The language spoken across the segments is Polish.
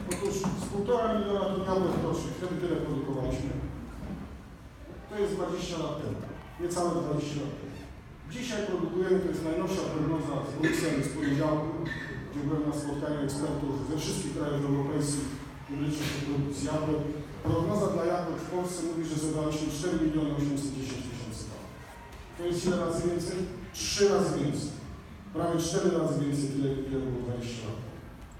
Otóż z 1,5 miliona ton jabłek rocznie, wtedy tyle produkowaliśmy. To jest 20 lat temu, niecałe 20 lat temu. Dzisiaj produkujemy, to jest najnowsza prognoza z Brukseli z poniedziałku, gdzie byłem na spotkaniu ekspertów ze wszystkich krajów europejskich dotyczących produkcji jabłek. Prognoza dla jabłek w Polsce mówi, że zadaliśmy 4 810 000 ton. To jest ile razy więcej? 3 razy więcej. Prawie 4 razy więcej, tyle było 20 lat.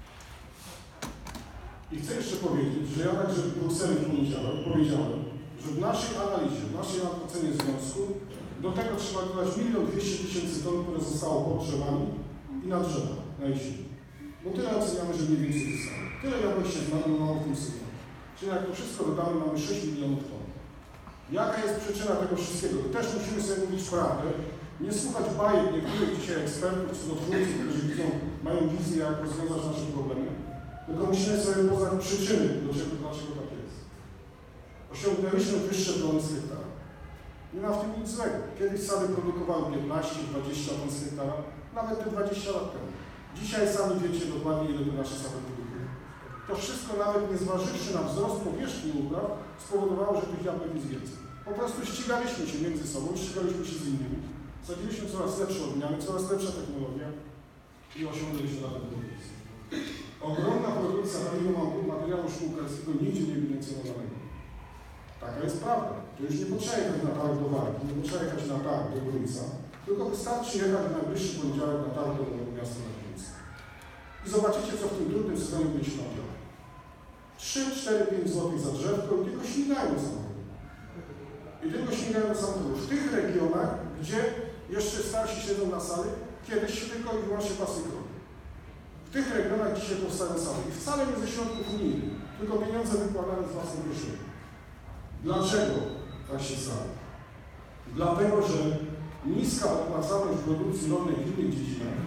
I chcę jeszcze powiedzieć, że ja także w Brukseli w poniedziałek powiedziałem, że w naszej analizie, w naszej ocenie związku do tego trzeba dodać 1 200 000 ton, które zostało pod drzewami i na drzewach, na jesieni. Bo tyle oceniamy, że mniej więcej zostało. Tyle jabłek się zmarnowało w tym sezonie. Czyli jak to wszystko dodamy, mamy 6 milionów ton. Jaka jest przyczyna tego wszystkiego? To też musimy sobie mówić prawdę. Nie słuchać bajek niektórych dzisiaj ekspertów, cudotwórców, którzy widzą, mają wizję, jak rozwiązać nasze problemy. Tylko musimy sobie poznać przyczyny, dlaczego tak jest. Osiągnęliśmy wyższe plony z hektara. Nie ma w tym nic złego. Kiedyś sady produkowały 15-20 ton z hektara, nawet te 20 lat temu. Dzisiaj sami wiecie dokładnie, ile to nasze sady produkują. To wszystko, nawet nie zważywszy na wzrost powierzchni upraw, spowodowało, że tych jabłek jest więcej. Po prostu ścigaliśmy się między sobą, ścigaliśmy się z innymi. Sadziliśmy coraz lepsze odmiany, coraz lepsza technologia i osiągnęliśmy na tę produkcję. Ogromna produkcja takiego materiału szkółkarskiego nigdzie nie ewidencjonowanego. Taka jest prawda. To już nie potrzeba jechać na targ do Warki, nie potrzeba jechać na targ do Grójca, tylko wystarczy jechać w najbliższy poniedziałek na targ do miasta na Grójca. I zobaczycie, co w tym trudnym sezonie będzie się działo. 3, 4, 5 zł za drzewko i tylko śmigają do samochodu. I tylko śmigają do samochodu. W tych regionach, gdzie jeszcze starsi siedzą na sali, kiedyś się tylko i wyłącznie pasy kroki. W tych regionach dzisiaj powstają sady. I wcale nie ze środków unijnych, tylko pieniądze wykładane z własnej kieszeni. Dlaczego tak się stało? Dlatego, że niska opłacalność produkcji rolnej w innych dziedzinach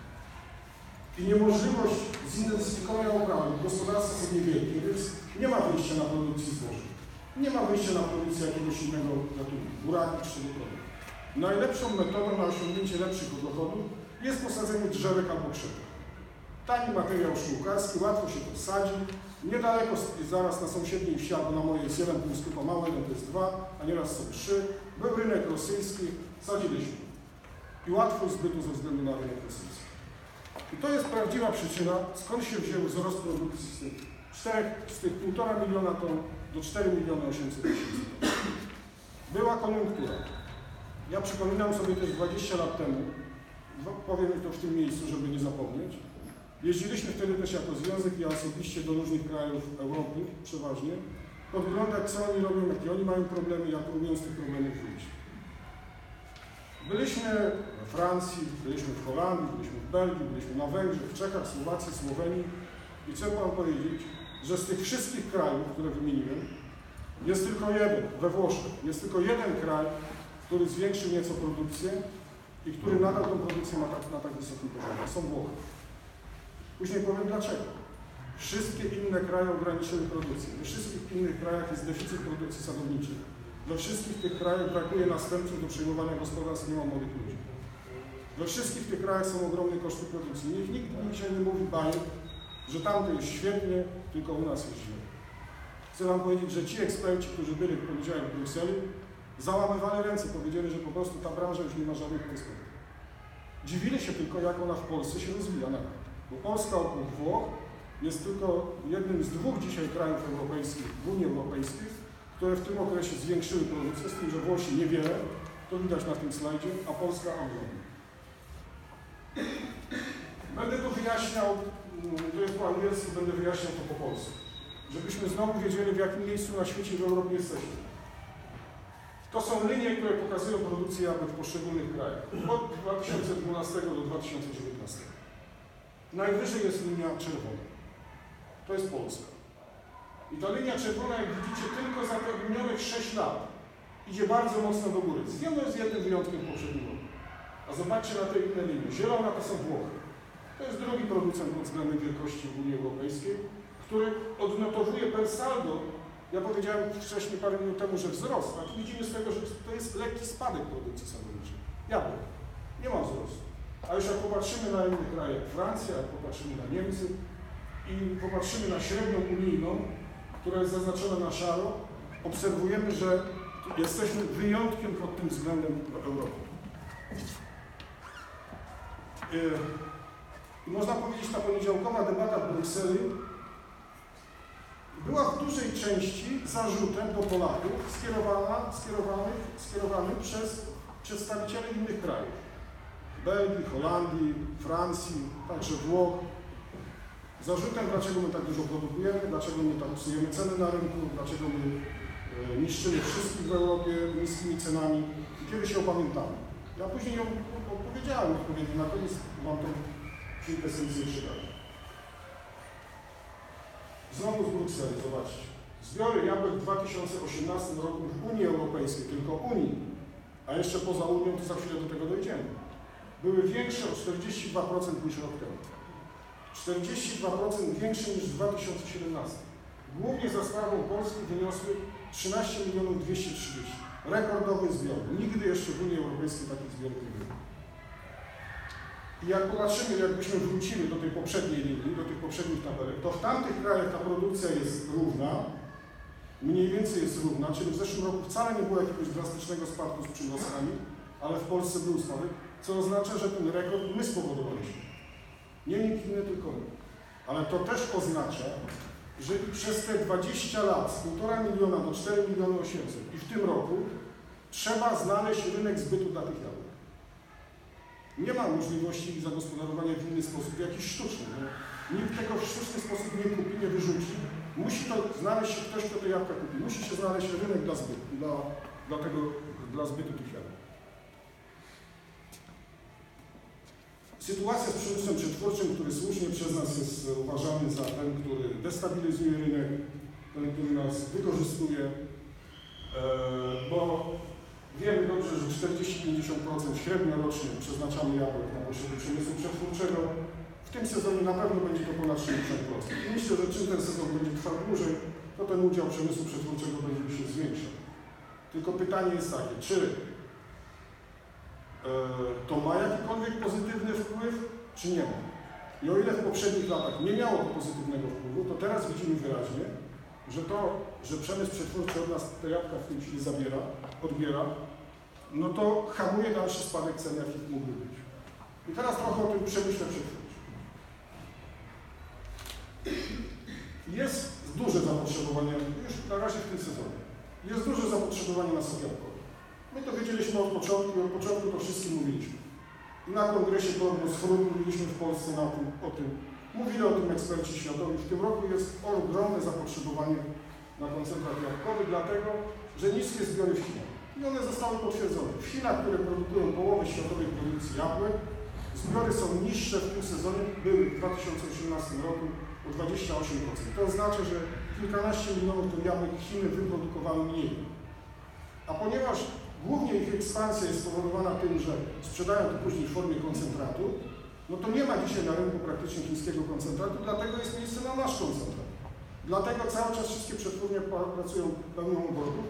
i niemożliwość zintensyfikowania uprawy, gospodarstwa są niewielkie, więc nie ma wyjścia na produkcję zboża. Nie ma wyjścia na produkcję jakiegoś innego gatunku, buraki czy czegokolwiek. Najlepszą metodą na osiągnięcie lepszych dochodów jest posadzenie drzewek albo krzewek. Tani materiał szkółkarski, łatwo się to sadzi. Niedaleko zaraz na sąsiedniej wsi, albo na mojej jest 1,5 skupa mały, jeden to jest 2, a nieraz są 3. Był rynek rosyjski, sadziliśmy. I łatwość zbytu ze względu na rynek rosyjski. I to jest prawdziwa przyczyna, skąd się wziął wzrost produkcji z tych 1,5 miliona ton do 4 800 000 ton. Była koniunktura. Ja przypominam sobie też 20 lat temu, powiem to w tym miejscu, żeby nie zapomnieć. Jeździliśmy wtedy też jako związek i ja osobiście do różnych krajów Europy, przeważnie, podglądać, co oni robią, jakie oni mają problemy, jak próbują z tych problemów wyjść. Byliśmy we Francji, byliśmy w Holandii, byliśmy w Belgii, byliśmy na Węgrzech, w Czechach, Słowacji, Słowenii i chcę Wam powiedzieć, że z tych wszystkich krajów, które wymieniłem, jest tylko jeden, we Włoszech, jest tylko jeden kraj, który zwiększył nieco produkcję i który nadal tę produkcję ma na tak wysokim poziomie. Są Włochy. Później powiem dlaczego. Wszystkie inne kraje ograniczyły produkcję. We wszystkich innych krajach jest deficyt produkcji sadowniczej. We wszystkich tych krajach brakuje następców do przejmowania gospodarstw, nie ma młodych ludzi. We wszystkich tych krajach są ogromne koszty produkcji. Nikt dzisiaj nie mówi bajek, że tamto jest świetnie, tylko u nas jest źle. Chcę Wam powiedzieć, że ci eksperci, którzy byli w poniedziałek w Brukseli, załamywali ręce, powiedzieli, że po prostu ta branża już nie ma żadnych perspektyw. Dziwili się tylko, jak ona w Polsce się rozwija nawet. Bo Polska oprócz Włoch jest tylko jednym z 2 dzisiaj krajów europejskich, w Unii Europejskiej, które w tym okresie zwiększyły produkcję, z tym, że Włosi niewiele, to widać na tym slajdzie, a Polska ogromnie. Będę to wyjaśniał, to jest po angielsku, będę wyjaśniał to po polsku, żebyśmy znowu wiedzieli, w jakim miejscu na świecie w Europie jesteśmy. To są linie, które pokazują produkcję jabłek w poszczególnych krajach od 2012 do 2019. Najwyżej jest linia czerwona. To jest Polska. I ta linia czerwona, jak widzicie, tylko za te minionych 6 lat idzie bardzo mocno do góry. Z jednym wyjątkiem poprzedniego. A zobaczcie na te inne linie. Zielona to są Włochy. To jest drugi producent pod względem wielkości w Unii Europejskiej, który odnotowuje per saldo, ja powiedziałem wcześniej parę minut temu, że wzrost, a tu widzimy z tego, że to jest lekki spadek produkcji sadowniczej. Jabłek. Nie ma wzrostu. A już jak popatrzymy na inne kraje, jak Francja, jak popatrzymy na Niemcy, i popatrzymy na średnią unijną, która jest zaznaczona na szaro, obserwujemy, że jesteśmy wyjątkiem pod tym względem w Europie. Można powiedzieć, ta poniedziałkowa debata w Brukseli była w dużej części zarzutem do Polaków skierowany przez przedstawicieli innych krajów. Belgii, Holandii, Francji, także Włoch. Zarzutem, dlaczego my tak dużo produkujemy, dlaczego my tak psujemy ceny na rynku, dlaczego my niszczymy wszystkich w Europie niskimi cenami i kiedy się opamiętamy. Ja później ją odpowiedziałem odpowiednio, na koniec mam tą kwintesencję przydać. Znowu z Brukseli, zobaczcie. Zbiory jabłek w 2018 roku w Unii Europejskiej, tylko Unii, a jeszcze poza Unią, to za chwilę do tego dojdziemy, były większe o 42% niż rok temu. 42% większe niż w 2017. Głównie za sprawą Polski wyniosły 13 230 000. Rekordowy zbiór. Nigdy jeszcze w Unii Europejskiej takich zbiorów nie było. I jak popatrzymy, jakbyśmy wrócili do tej poprzedniej linii, do tych poprzednich tabelek, to w tamtych krajach ta produkcja jest równa, mniej więcej jest równa, czyli w zeszłym roku wcale nie było jakiegoś drastycznego spadku z przyrostkami, ale w Polsce był spadek, co oznacza, że ten rekord my spowodowaliśmy. Nie nikt inny, tylko my. Ale to też oznacza, że przez te 20 lat z 1,5 miliona do 4 800 000 i w tym roku trzeba znaleźć rynek zbytu dla tych jabłek. Nie ma możliwości ich zagospodarowania w inny sposób, w jakiś sztuczny. Nikt tego w sztuczny sposób nie kupi, nie wyrzuci. Musi to znaleźć się ktoś, kto te jabłka kupi. Musi się znaleźć rynek dla zbytu, dla zbytu tych jabłek. Sytuacja z przemysłem przetwórczym, który słusznie przez nas jest uważany za ten, który destabilizuje rynek, ten, który nas wykorzystuje, bo wiemy dobrze, że 40-50% średnio rocznie przeznaczamy jabłek na potrzeby przemysłu przetwórczego. W tym sezonie na pewno będzie to ponad 60%. I myślę, że czym ten sezon będzie trwał dłużej, to ten udział przemysłu przetwórczego będzie się zwiększał. Tylko pytanie jest takie, czy to ma jakikolwiek pozytywny wpływ, czy nie ma? I o ile w poprzednich latach nie miało to pozytywnego wpływu, to teraz widzimy wyraźnie, że przemysł przetwórczy od nas te jabłka w tej chwili odbiera, no to hamuje dalszy spadek cen, jakich mógłby być. I teraz trochę o tym przemyśle przetwórczym. Jest duże zapotrzebowanie, już na razie w tym sezonie, jest duże zapotrzebowanie na sok jabłkowy. My to wiedzieliśmy od początku to wszystkim mówiliśmy. I na kongresie Prognoz Fruit mówiliśmy w Polsce o tym. Mówili o tym eksperci światowi. W tym roku jest ogromne zapotrzebowanie na koncentrat jabłkowy, dlatego, że niskie zbiory w Chinach. I one zostały potwierdzone. W Chinach, które produkują połowę światowej produkcji jabłek, zbiory są niższe w tym sezonie, były w 2018 roku o 28%. To oznacza, że kilkanaście milionów ton jabłek Chiny wyprodukowały mniej. A ponieważ głównie ich ekspansja jest spowodowana tym, że sprzedają to później w formie koncentratu, no to nie ma dzisiaj na rynku praktycznie chińskiego koncentratu, dlatego jest miejsce na nasz koncentrat. Dlatego cały czas wszystkie przetwórnie pracują pełną obrotów,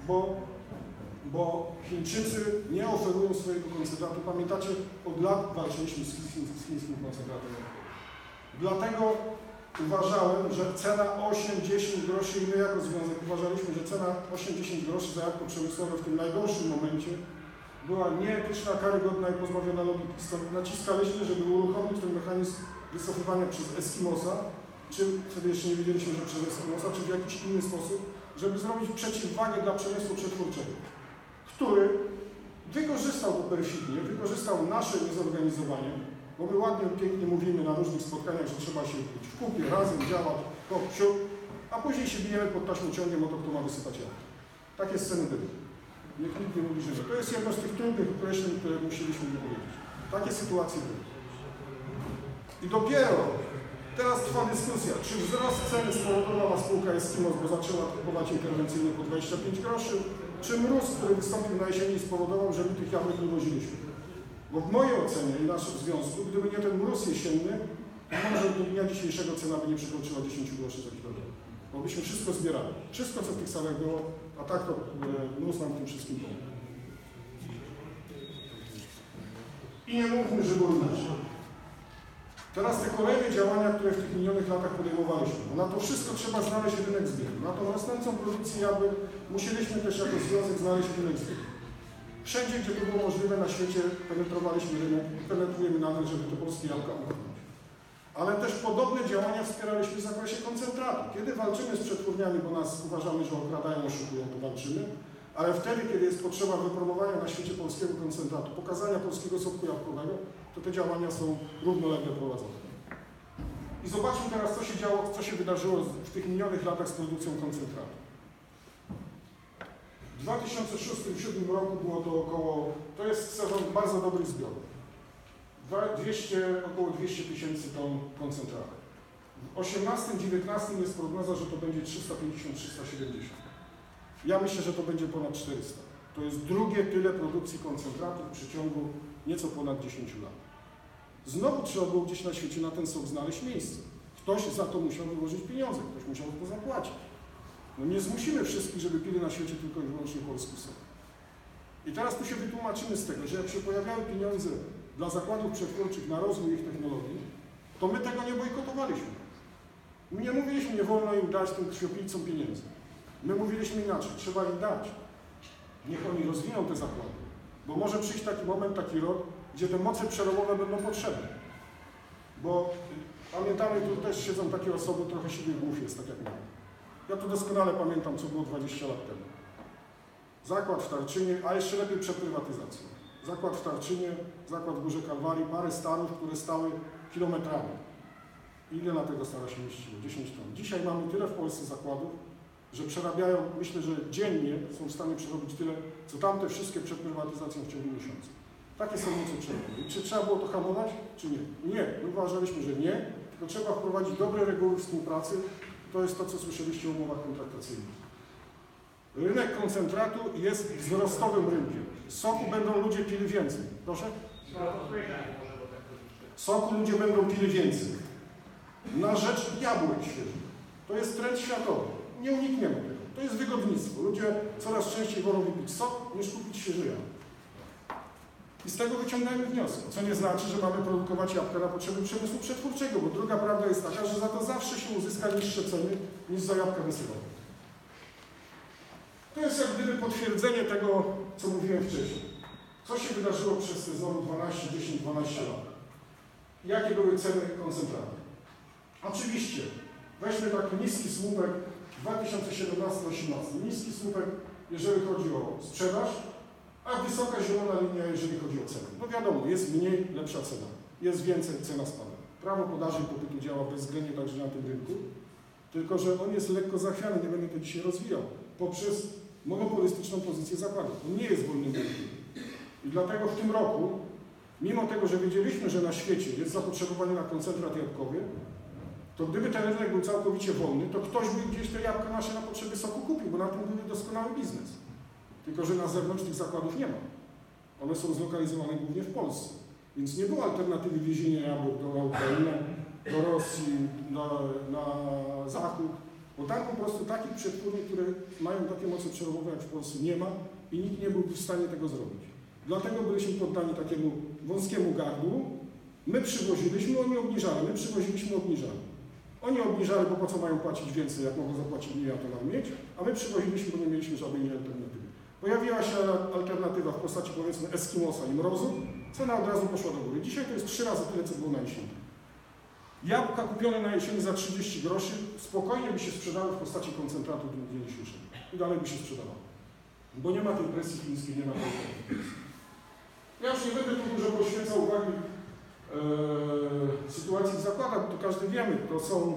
bo Chińczycy nie oferują swojego koncentratu. Pamiętacie, od lat walczyliśmy z chińskim koncentratem. Dlatego uważałem, że cena 8-10 groszy i my jako związek uważaliśmy, że cena 8-10 groszy za jabłko przemysłowe w tym najgorszym momencie była nieetyczna, karygodna i pozbawiona logiki. Stąd naciskaliśmy, żeby uruchomić ten mechanizm wycofywania przez Eskimosa, czy wtedy jeszcze nie wiedzieliśmy, że przez Eskimosa, czy w jakiś inny sposób, żeby zrobić przeciwwagę dla przemysłu przetwórczego, który wykorzystał to perfidnie, wykorzystał nasze niezorganizowanie, bo my ładnie, pięknie mówimy na różnych spotkaniach, że trzeba się być w kupie, razem działać, hop, siup, a później się bijemy pod taśmociągiem o to, kto ma wysypać jabłko. Takie sceny były. Nikt nie mówi, że nie. To jest jedno z tych trudnych określeń, które musieliśmy wypowiedzieć. Takie sytuacje były. I dopiero teraz trwa dyskusja, czy wzrost ceny spowodowała spółka Eskimos, bo zaczęła kupować interwencyjnie po 25 groszy, czy mróz, który wystąpił na jesieni, spowodował, że my tych jabłek nie woziliśmy. Bo w mojej ocenie i naszym związku, gdyby nie ten mróz jesienny, może do dnia dzisiejszego cena by nie przekroczyła 10 groszy za kilogram. Bo byśmy wszystko zbierali. Wszystko, co w tych salach było, a tak to mróz nam w tym wszystkim pomógł. I nie mówmy, że było inaczej. Teraz te kolejne działania, które w tych minionych latach podejmowaliśmy, bo na to wszystko trzeba znaleźć rynek zbytu. Na tą rosnącą produkcję jabłek musieliśmy też jako związek znaleźć rynek zbytu. Wszędzie, gdzie to było możliwe na świecie, penetrowaliśmy rynek i penetrujemy nadal, żeby te polskie jabłka upchnąć. Ale też podobne działania wspieraliśmy w zakresie koncentratu. Kiedy walczymy z przetwórniami, bo nas uważamy, że okradają, oszukują, to walczymy, ale wtedy, kiedy jest potrzeba wypromowania na świecie polskiego koncentratu, pokazania polskiego soku jabłkowego, to te działania są równolegle prowadzone. I zobaczmy teraz, co się działo, co się wydarzyło w tych minionych latach z produkcją koncentratu. W 2006-2007 roku było to to jest sezon bardzo dobrych zbiorów. Około 200 tysięcy ton koncentratu. W 2018-2019 jest prognoza, że to będzie 350-370. Ja myślę, że to będzie ponad 400. To jest drugie tyle produkcji koncentratu w przeciągu nieco ponad 10 lat. Znowu trzeba było gdzieś na świecie na ten sok znaleźć miejsce. Ktoś za to musiał wyłożyć pieniądze, ktoś musiał to zapłacić. No nie zmusimy wszystkich, żeby pili na świecie tylko i wyłącznie polski sok. I teraz tu się wytłumaczymy z tego, że jak się pojawiały pieniądze dla zakładów przetwórczych na rozwój ich technologii, to my tego nie bojkotowaliśmy. My nie mówiliśmy, nie wolno im dać tym krwiopijcom pieniędzy. My mówiliśmy inaczej, trzeba im dać. Niech oni rozwiną te zakłady. Bo może przyjść taki moment, taki rok, gdzie te moce przerobowe będą potrzebne. Bo pamiętamy, tu też siedzą takie osoby, trochę siwych głów jest, tak jak mówię. Ja to doskonale pamiętam, co było 20 lat temu. Zakład w Tarczynie, a jeszcze lepiej przed prywatyzacją. Zakład w Tarczynie, zakład w Górze Kalwarii, parę stanów, które stały kilometrami. Ile na tego stara się mieściło? 10 ton. Dzisiaj mamy tyle w Polsce zakładów, że przerabiają, myślę, że dziennie są w stanie przerobić tyle, co tamte wszystkie przed prywatyzacją w ciągu miesiąca. Takie są moce przerobowe. Czy trzeba było to hamować, czy nie? Nie. My uważaliśmy, że nie, tylko trzeba wprowadzić dobre reguły współpracy. To jest to, co słyszeliście o umowach kontraktacyjnych. Rynek koncentratu jest wzrostowym rynkiem. Soku będą ludzie pili więcej. Proszę? Soku ludzie będą pili więcej. Na rzecz jabłek świeżych. To jest trend światowy. Nie unikniemy tego. To jest wygodnictwo. Ludzie coraz częściej wolą wypić sok, niż kupić świeży jabłek. I z tego wyciągajmy wnioski. Co nie znaczy, że mamy produkować jabłka na potrzeby przemysłu przetwórczego, bo druga prawda jest taka, że za to zawsze się uzyska niższe ceny niż za jabłka wysyłane. To jest jak gdyby potwierdzenie tego, co mówiłem wcześniej. Co się wydarzyło przez te znowu 10-12 lat? Jakie były ceny koncentratu? Oczywiście, weźmy taki niski słupek 2017-2018. Niski słupek, jeżeli chodzi o sprzedaż, a wysoka zielona linia, jeżeli chodzi o cenę. No wiadomo, jest mniej, lepsza cena. Jest więcej, cena spada. Prawo podaży i popytu działa bezwzględnie także na tym rynku, tylko że on jest lekko zachwiany, nie będę to dzisiaj rozwijał, poprzez monopolistyczną pozycję zakładu. On nie jest wolnym rynkiem. I dlatego w tym roku, mimo tego, że wiedzieliśmy, że na świecie jest zapotrzebowanie na koncentrat jabłkowy, to gdyby ten rynek był całkowicie wolny, to ktoś by gdzieś te jabłka nasze na potrzeby soku kupił, bo na tym byłby doskonały biznes. Tylko że na zewnątrz tych zakładów nie ma. One są zlokalizowane głównie w Polsce. Więc nie było alternatywy wiezienia jabłek do Ukrainy, do Rosji, na Zachód. Bo tam po prostu takich przetwórni, które mają takie moce przerobowe jak w Polsce, nie ma i nikt nie byłby w stanie tego zrobić. Dlatego byliśmy poddani takiemu wąskiemu gardłu. My przywoziliśmy, oni obniżali. My przywoziliśmy, obniżali. Oni obniżali, bo po co mają płacić więcej, jak mogą zapłacić mniej, a to nam mieć, a my przywoziliśmy, bo nie mieliśmy żadnej alternatywy. Pojawiła się alternatywa w postaci, powiedzmy, Eskimosa i mrozu, cena od razu poszła do góry. Dzisiaj to jest 3 razy tyle, co było na jesieni. Jabłka kupione na jesieni za 30 groszy spokojnie by się sprzedały w postaci koncentratu w dniu dzisiejszym. I dalej by się sprzedawało. Bo nie ma tej presji chińskiej, nie ma tej presji. Ja już nie będę tu dużo poświęcał uwagi sytuacji w zakładach, bo to każdy wiemy, to są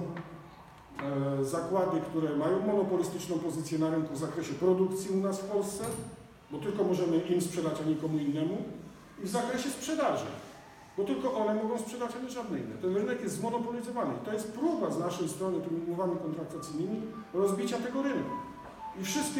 zakłady, które mają monopolistyczną pozycję na rynku w zakresie produkcji u nas w Polsce, bo tylko możemy im sprzedać, a nikomu innemu, i w zakresie sprzedaży, bo tylko one mogą sprzedać, a nie żadne inne. Ten rynek jest zmonopolizowany i to jest próba z naszej strony tymi umowami kontraktacyjnymi rozbicia tego rynku. I wszystkie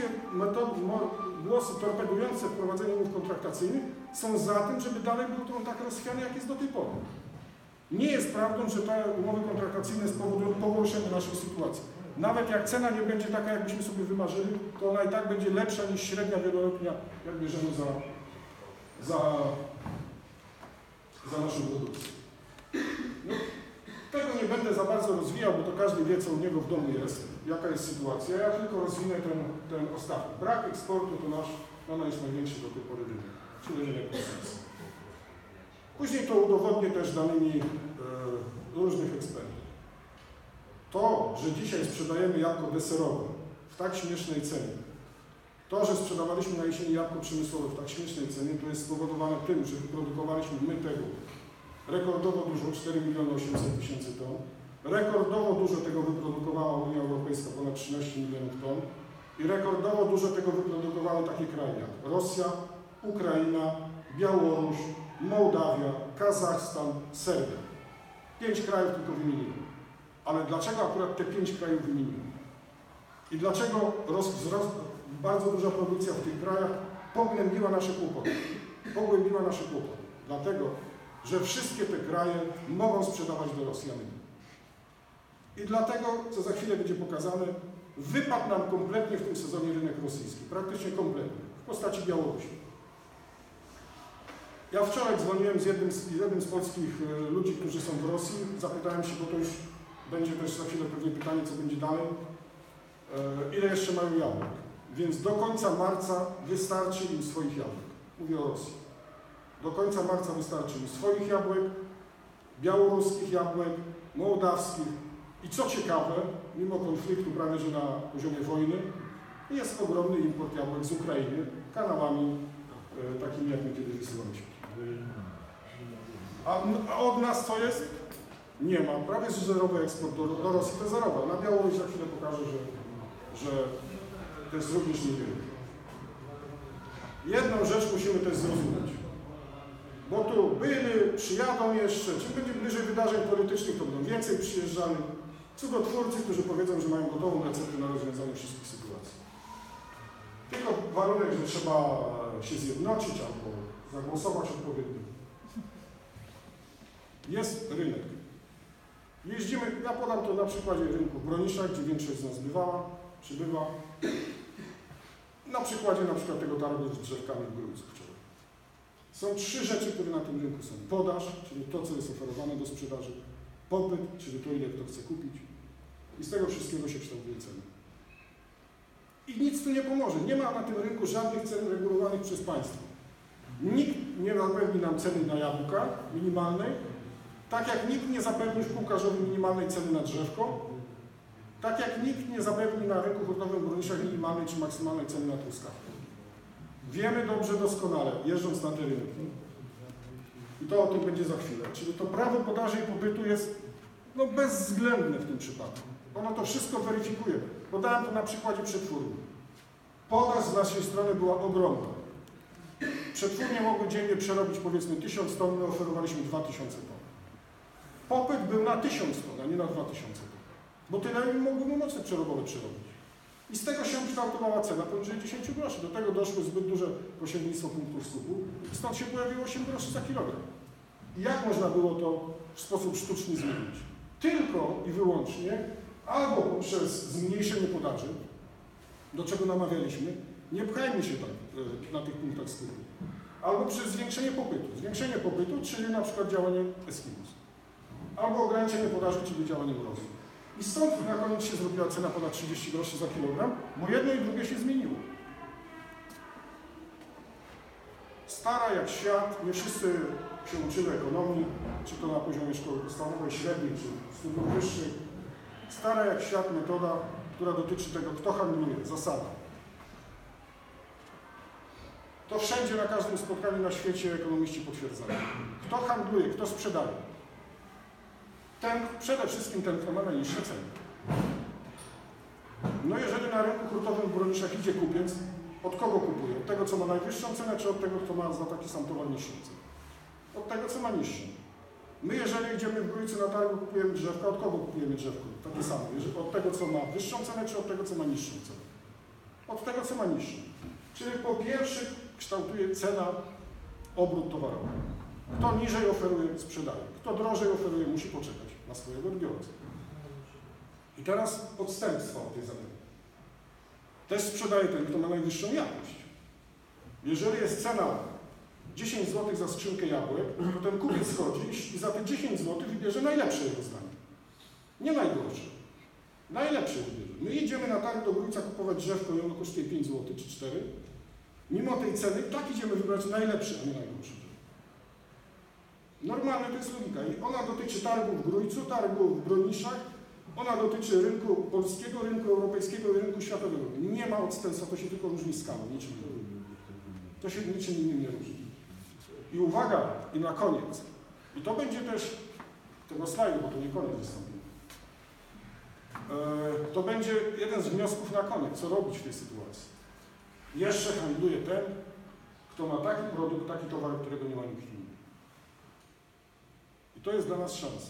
głosy torpedujące wprowadzenie umów kontraktacyjnych są za tym, żeby dalej był on tak rozchwiany, jak jest do tej pory. Nie jest prawdą, że te umowy kontraktacyjne spowodują pogorszenie naszej sytuacji. Nawet jak cena nie będzie taka, jakbyśmy sobie wymarzyli, to ona i tak będzie lepsza niż średnia wieloletnia, jak bierzemy za naszą produkcję. No, Tego nie będę za bardzo rozwijał, bo to każdy wie, co u niego w domu jest, jaka jest sytuacja. Ja tylko rozwinę ten ostatni. Brak eksportu to nasz największy do tej pory rynek, czyli rynek rosyjski. Później to udowodnię też danymi różnych ekspertów. To, że dzisiaj sprzedajemy jabłko deserowe w tak śmiesznej cenie, to, że sprzedawaliśmy na jesieni jabłko przemysłowe w tak śmiesznej cenie, to jest spowodowane tym, że wyprodukowaliśmy my tego rekordowo dużo, 4 800 000 ton. Rekordowo dużo tego wyprodukowała Unia Europejska, ponad 13 milionów ton. I rekordowo dużo tego wyprodukowały takie kraje jak Rosja, Ukraina, Białoruś, Mołdawia, Kazachstan, Serbia. 5 krajów tylko wymieniłem. Ale dlaczego akurat te 5 krajów wymieniłem? I dlaczego bardzo duża produkcja w tych krajach pogłębiła nasze kłopoty? Pogłębiła nasze kłopoty. Dlatego, że wszystkie te kraje mogą sprzedawać do Rosjan. I dlatego, co za chwilę będzie pokazane, wypadł nam kompletnie w tym sezonie rynek rosyjski. Praktycznie kompletnie. W postaci Białorusi. Ja wczoraj dzwoniłem z jednym z polskich ludzi, którzy są w Rosji. Zapytałem się, bo to już będzie też za chwilę pewnie pytanie, co będzie dalej. Ile jeszcze mają jabłek? Więc do końca marca wystarczy im swoich jabłek. Mówię o Rosji. Do końca marca wystarczy im swoich jabłek, białoruskich jabłek, mołdawskich. I co ciekawe, mimo konfliktu prawie że na poziomie wojny, jest ogromny import jabłek z Ukrainy kanałami takimi, jak my kiedyś wysyłaliśmy. A od nas co jest? Nie ma. Prawie że zerowy eksport do Rosji to zerowy. Na Białoruś za chwilę pokażę, że to jest również niewiele. Jedną rzecz musimy też zrozumieć. Bo tu byli, przyjadą jeszcze, czym będzie bliżej wydarzeń politycznych, to będą więcej przyjeżdżali. Cudotwórcy, którzy powiedzą, że mają gotową receptę na rozwiązanie wszystkich sytuacji. Tylko warunek, że trzeba się zjednoczyć albo zagłosować odpowiednio. Jest rynek. Jeździmy, ja podam to na przykładzie rynku w Broniszach, gdzie większość z nas przybywa. Na przykładzie tego targu z drzewkami w Grójcu wczoraj. Są 3 rzeczy, które na tym rynku są. Podaż, czyli to, co jest oferowane do sprzedaży. Popyt, czyli to, ile kto chce kupić. I z tego wszystkiego się kształtuje ceny. I nic tu nie pomoże. Nie ma na tym rynku żadnych cen regulowanych przez państwo. Nikt nie zapewni nam ceny na jabłka minimalnej, tak jak nikt nie zapewni szkółkarzowi minimalnej ceny na drzewko, tak jak nikt nie zapewni na rynku hurtowym w Broniszach minimalnej czy maksymalnej ceny na truskawkę. Wiemy dobrze, doskonale, jeżdżąc na te rynki, i to o tym będzie za chwilę, czyli to prawo podaży i popytu jest bezwzględne w tym przypadku. Ono to wszystko weryfikuje. Podałem to na przykładzie przetwórni. Podaż z naszej strony była ogromna. Przetwórnie mogły dziennie przerobić powiedzmy 1000 ton, my oferowaliśmy 2000 ton. Popyt był na 1000 ton, a nie na 2000 ton. Bo tyle mogły mocy przerobowe przerobić. I z tego się kształtowała cena poniżej 10 groszy. Do tego doszło zbyt duże pośrednictwo punktów skupu i stąd się pojawiło 8 groszy za kilogram. I jak można było to w sposób sztuczny zmienić? Tylko i wyłącznie albo poprzez zmniejszenie podaży, do czego namawialiśmy, nie pchajmy się tak na tych punktach skupu, albo przez zwiększenie popytu. Zwiększenie popytu, czyli na przykład działanie Eskimus. Albo ograniczenie podaży, czyli działanie mrozu. I stąd na koniec się zrobiła cena ponad 30 groszy za kilogram, bo jedno i drugie się zmieniło. Stara jak świat, nie wszyscy się uczyły ekonomii, czy to na poziomie szkoły podstawowej, średniej, czy studiów wyższych. Stara jak świat metoda, która dotyczy tego, kto handluje, zasada. To wszędzie, na każdym spotkaniu na świecie ekonomiści potwierdzają. Kto handluje, kto sprzedaje. Przede wszystkim ten, kto ma najniższe ceny. No jeżeli na rynku hurtowym w Broniszach idzie kupiec, od kogo kupuje? Od tego, co ma najwyższą cenę, czy od tego, kto ma za taki sam towar niższą cenę? Od tego, co ma niższą. My, jeżeli idziemy w Grójcu na targu, kupujemy drzewka, od kogo kupujemy drzewko? Takie samo. Od tego, co ma wyższą cenę, czy od tego, co ma niższą cenę? Od tego, co ma niższą. Czyli po pierwsze kształtuje cena obrót towarowy. Kto niżej oferuje, sprzedaje. Kto drożej oferuje, musi poczekać na swojego odbiorcę. I teraz odstępstwa od tej zasady. Też sprzedaje ten, kto ma najwyższą jakość. Jeżeli jest cena 10 zł za skrzynkę jabłek, to ten kupiec schodzi i za te 10 zł wybierze najlepsze jego zdanie. Nie najgorsze. Najlepsze wybierze. My jedziemy na targ do Grójca kupować drzewko i ono kosztuje 5 zł czy 4. Mimo tej ceny tak idziemy wybrać najlepszy, a nie najgorszy. Normalne to jest logika. I ona dotyczy targu w Grójcu, targu w Broniszach, ona dotyczy rynku polskiego, rynku europejskiego i rynku światowego. Nie ma odstępstwa, to się tylko różni skalą, niczym innym. To się niczym innym nie różni. I uwaga, i na koniec. I to będzie też tego slajdu, bo to nie koniec wystąpienia. To będzie jeden z wniosków na koniec, co robić w tej sytuacji. Jeszcze handluje ten, kto ma taki produkt, taki towar, którego nie ma nikt inny. I to jest dla nas szansa.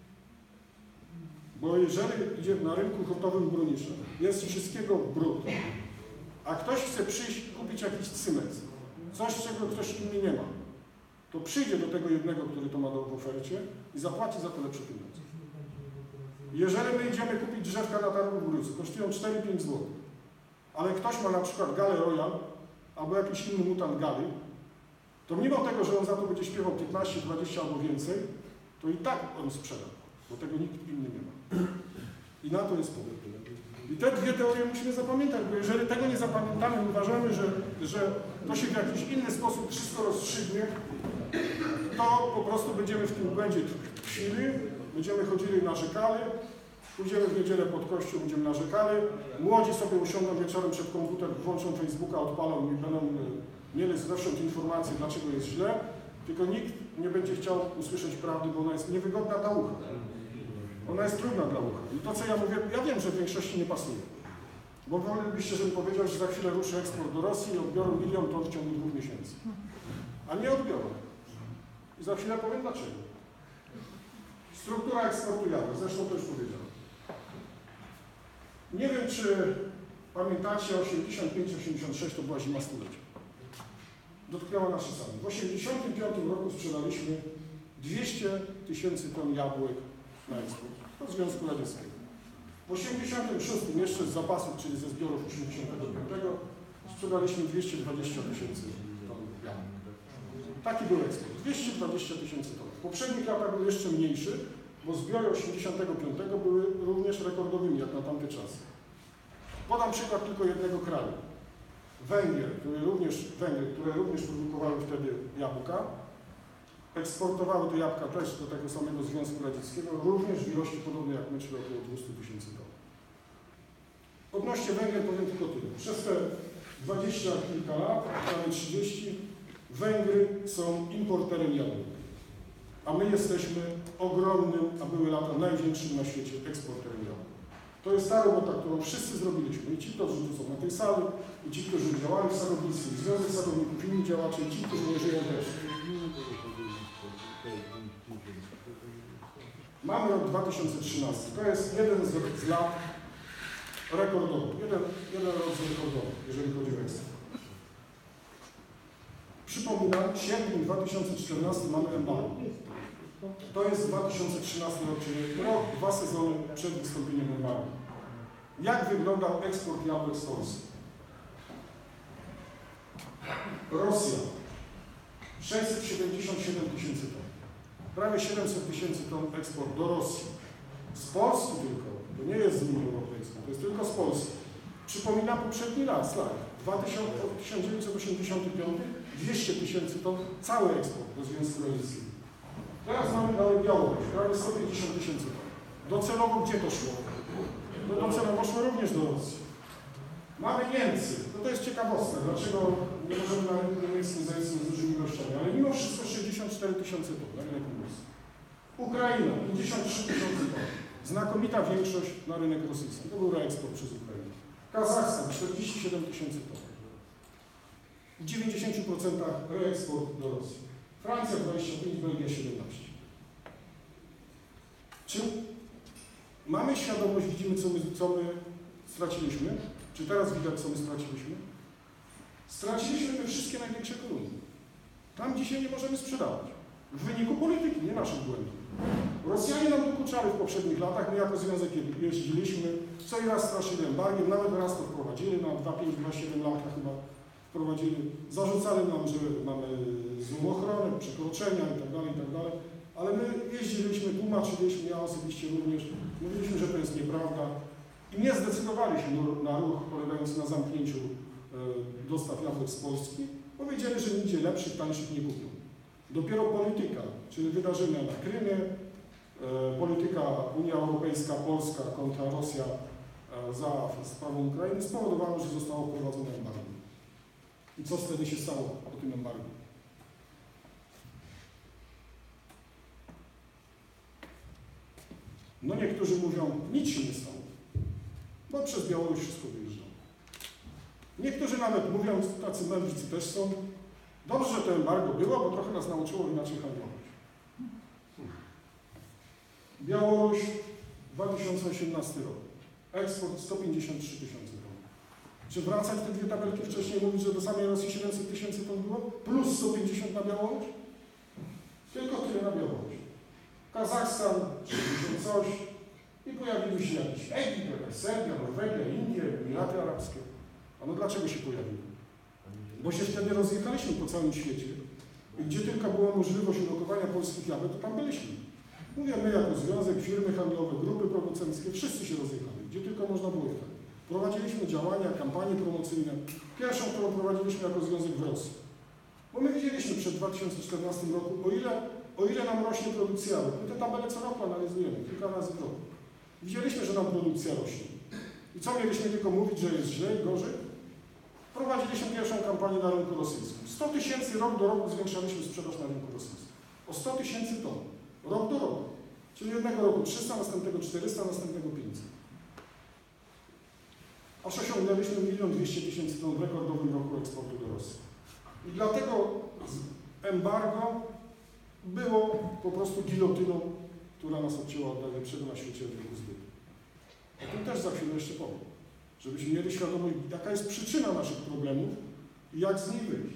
Bo jeżeli idzie na rynku hurtowym w Broniszach, jest wszystkiego brud, a ktoś chce przyjść kupić jakiś cymec, coś, czego ktoś inny nie ma, to przyjdzie do tego jednego, który to ma w ofercie i zapłaci za to lepsze pieniądze. Jeżeli my idziemy kupić drzewka na targu w Grójcu, kosztują 4-5 zł, ale ktoś ma na przykład Galę Royal albo jakiś inny mutant Gali, to mimo tego, że on za to będzie śpiewał 15, 20 albo więcej, to i tak on sprzeda, bo tego nikt inny nie ma. I na to jest powód. I te dwie teorie musimy zapamiętać, bo jeżeli tego nie zapamiętamy, uważamy, że to się w jakiś inny sposób wszystko rozstrzygnie, to po prostu będziemy w tym błędzie tkwili, będziemy chodzili narzekali, pójdziemy w niedzielę pod kościół, będziemy narzekali, młodzi sobie usiądą wieczorem przed komputer, włączą Facebooka, odpalą i będą mieli zewsząd informacje, dlaczego jest źle, tylko nikt nie będzie chciał usłyszeć prawdy, bo ona jest niewygodna dla ucha. Ona jest trudna dla ucha. I to, co ja mówię, ja wiem, że w większości nie pasuje. Bo wolelibyście, żebym powiedział, że za chwilę ruszy eksport do Rosji i odbiorą 1 000 000 ton w ciągu 2 miesięcy. A nie odbiorą. I za chwilę powiem dlaczego. Struktura eksportu jabłek, zresztą to już powiedziałem. Nie wiem, czy pamiętacie, 85-86 to była zima stulecia. Dotknęła nasze same. W 1985 roku sprzedaliśmy 200 000 ton jabłek na eksport do Związku Radzieckiego. W 1986 jeszcze z zapasów, czyli ze zbiorów 1985 sprzedaliśmy 220 000 ton jabłek. Taki był eksport. 220 000 ton. W poprzednich latach był jeszcze mniejszy, bo zbiory 1985 były również rekordowymi, jak na tamte czasy. Podam przykład tylko jednego kraju. Węgier, które również produkowały wtedy jabłka, eksportowały te jabłka też do tego samego Związku Radzieckiego, również w ilości podobnej jak my, czyli około 200 000 ton. Odnośnie Węgier powiem tylko tyle. Przez te 20 kilka lat, prawie 30, Węgry są importerem jabłek. A my jesteśmy ogromnym, a były lata największym na świecie eksporterem jabłek. To jest ta robota, którą wszyscy zrobiliśmy. I ci, którzy są na tej sali, i ci, którzy działali w sadownictwie, Związek Sadowników, inni działacze, i ci, którzy nie żyją też. Mamy rok 2013. To jest jeden z lat rekordowych. Jeden rok z rekordowych, jeżeli chodzi o eksport. Przypominam, sierpień 2014 mamy embargo. To jest 2013 rok, czyli rok, 2 sezony przed wystąpieniem embargo. Jak wyglądał eksport jabłek z Polski? Rosja 677 000 ton. Prawie 700 000 ton eksport do Rosji. Z Polski tylko, to nie jest z Unii Europejskiej, to jest tylko z Polski. Przypominam poprzedni lat, slajd. 1985 200 000 ton, cały eksport do Związku Radzieckiego. Teraz mamy dalej Białoruś, prawie 150 000 ton. Docelowo gdzie to szło? No docelowo szło również do Rosji. Mamy Niemcy, no to jest ciekawostka, dlaczego nie możemy na rynku niemieckim zajść z dużymi ilościami, ale mimo wszystko 64 000 ton na rynek niemiecki. Ukraina 53 000 ton, znakomita większość na rynek rosyjski, to był reeksport przez Ukrainę. Kazachstan 47 000 ton, w 90% reeksport do Rosji. Francja 25, Belgia 17. Czy mamy świadomość, widzimy co my straciliśmy? Czy teraz widać, co my straciliśmy? Straciliśmy te wszystkie największe kolumny. Tam dzisiaj nie możemy sprzedawać. W wyniku polityki, nie naszych błędów. Rosjanie nam dokuczali w poprzednich latach, my jako związek jeździliśmy, co i raz straszyli embargiem, nawet raz to wprowadzili, na 2, 5, 2, 7 lat chyba wprowadzili. Zarzucali nam, że mamy złą ochronę, przekroczenia itd., ale my jeździliśmy, tłumaczyliśmy, ja osobiście również Mówiliśmy, że to jest nieprawda i nie zdecydowali się na ruch polegający na zamknięciu dostaw jabłek z Polski. Powiedzieli, że nigdzie lepszych, tańszych nie kupią. Dopiero polityka, czyli wydarzenia na Krymie, polityka Unia Europejska, Polska kontra Rosja za sprawą Ukrainy spowodowało, że zostało wprowadzone embargo. I co wtedy się stało po tym embargo? No niektórzy mówią, nic się nie stało, bo przez Białoruś wszystko wyjeżdżało. Niektórzy nawet mówią, tacy mędrcy też są, dobrze, że to embargo było, bo trochę nas nauczyło inaczej handlować. Białoruś, 2018 rok. Eksport 153 000 ton. Czy wracać te dwie tabelki wcześniej, mówić, że do samej Rosji 700 000 ton było? Plus 150 na Białoruś? Tylko tyle na Białoruś. Kazachstan 60 coś i pojawiły się jakiś Egipt, jakaś Serbia, Norwegia, Indie, Emiraty Arabskie. A no dlaczego się pojawiły? Bo się wtedy rozjechaliśmy po całym świecie i gdzie tylko była możliwość ulokowania polskich jabłek, to tam byliśmy. Mówię, my jako związek, firmy handlowe, grupy producenckie, wszyscy się rozjechali, gdzie tylko można było jechać. Prowadziliśmy działania, kampanie promocyjne. Pierwszą, którą prowadziliśmy jako związek w Rosji. Bo my widzieliśmy przed 2014 roku, o ile nam rośnie produkcja jabłek. My te tabele co roku analizujemy, kilka razy w roku. Widzieliśmy, że nam produkcja rośnie. I co mieliśmy tylko mówić, że jest źle i gorzej? Prowadziliśmy pierwszą kampanię na rynku rosyjskim. 100 000 rok do roku zwiększaliśmy sprzedaż na rynku rosyjskim. O 100 000 ton. Rok do roku. Czyli jednego roku 300, następnego 400, następnego 500. Aż osiągnęliśmy 1 200 000 ton w rekordowym roku eksportu do Rosji. I dlatego embargo było po prostu gilotyną, która nas odcięła od najlepszego na świecie rynku zbytu. O tym też za chwilę jeszcze powiem. Żebyśmy mieli świadomość, jaka jest przyczyna naszych problemów i jak z nich wyjść.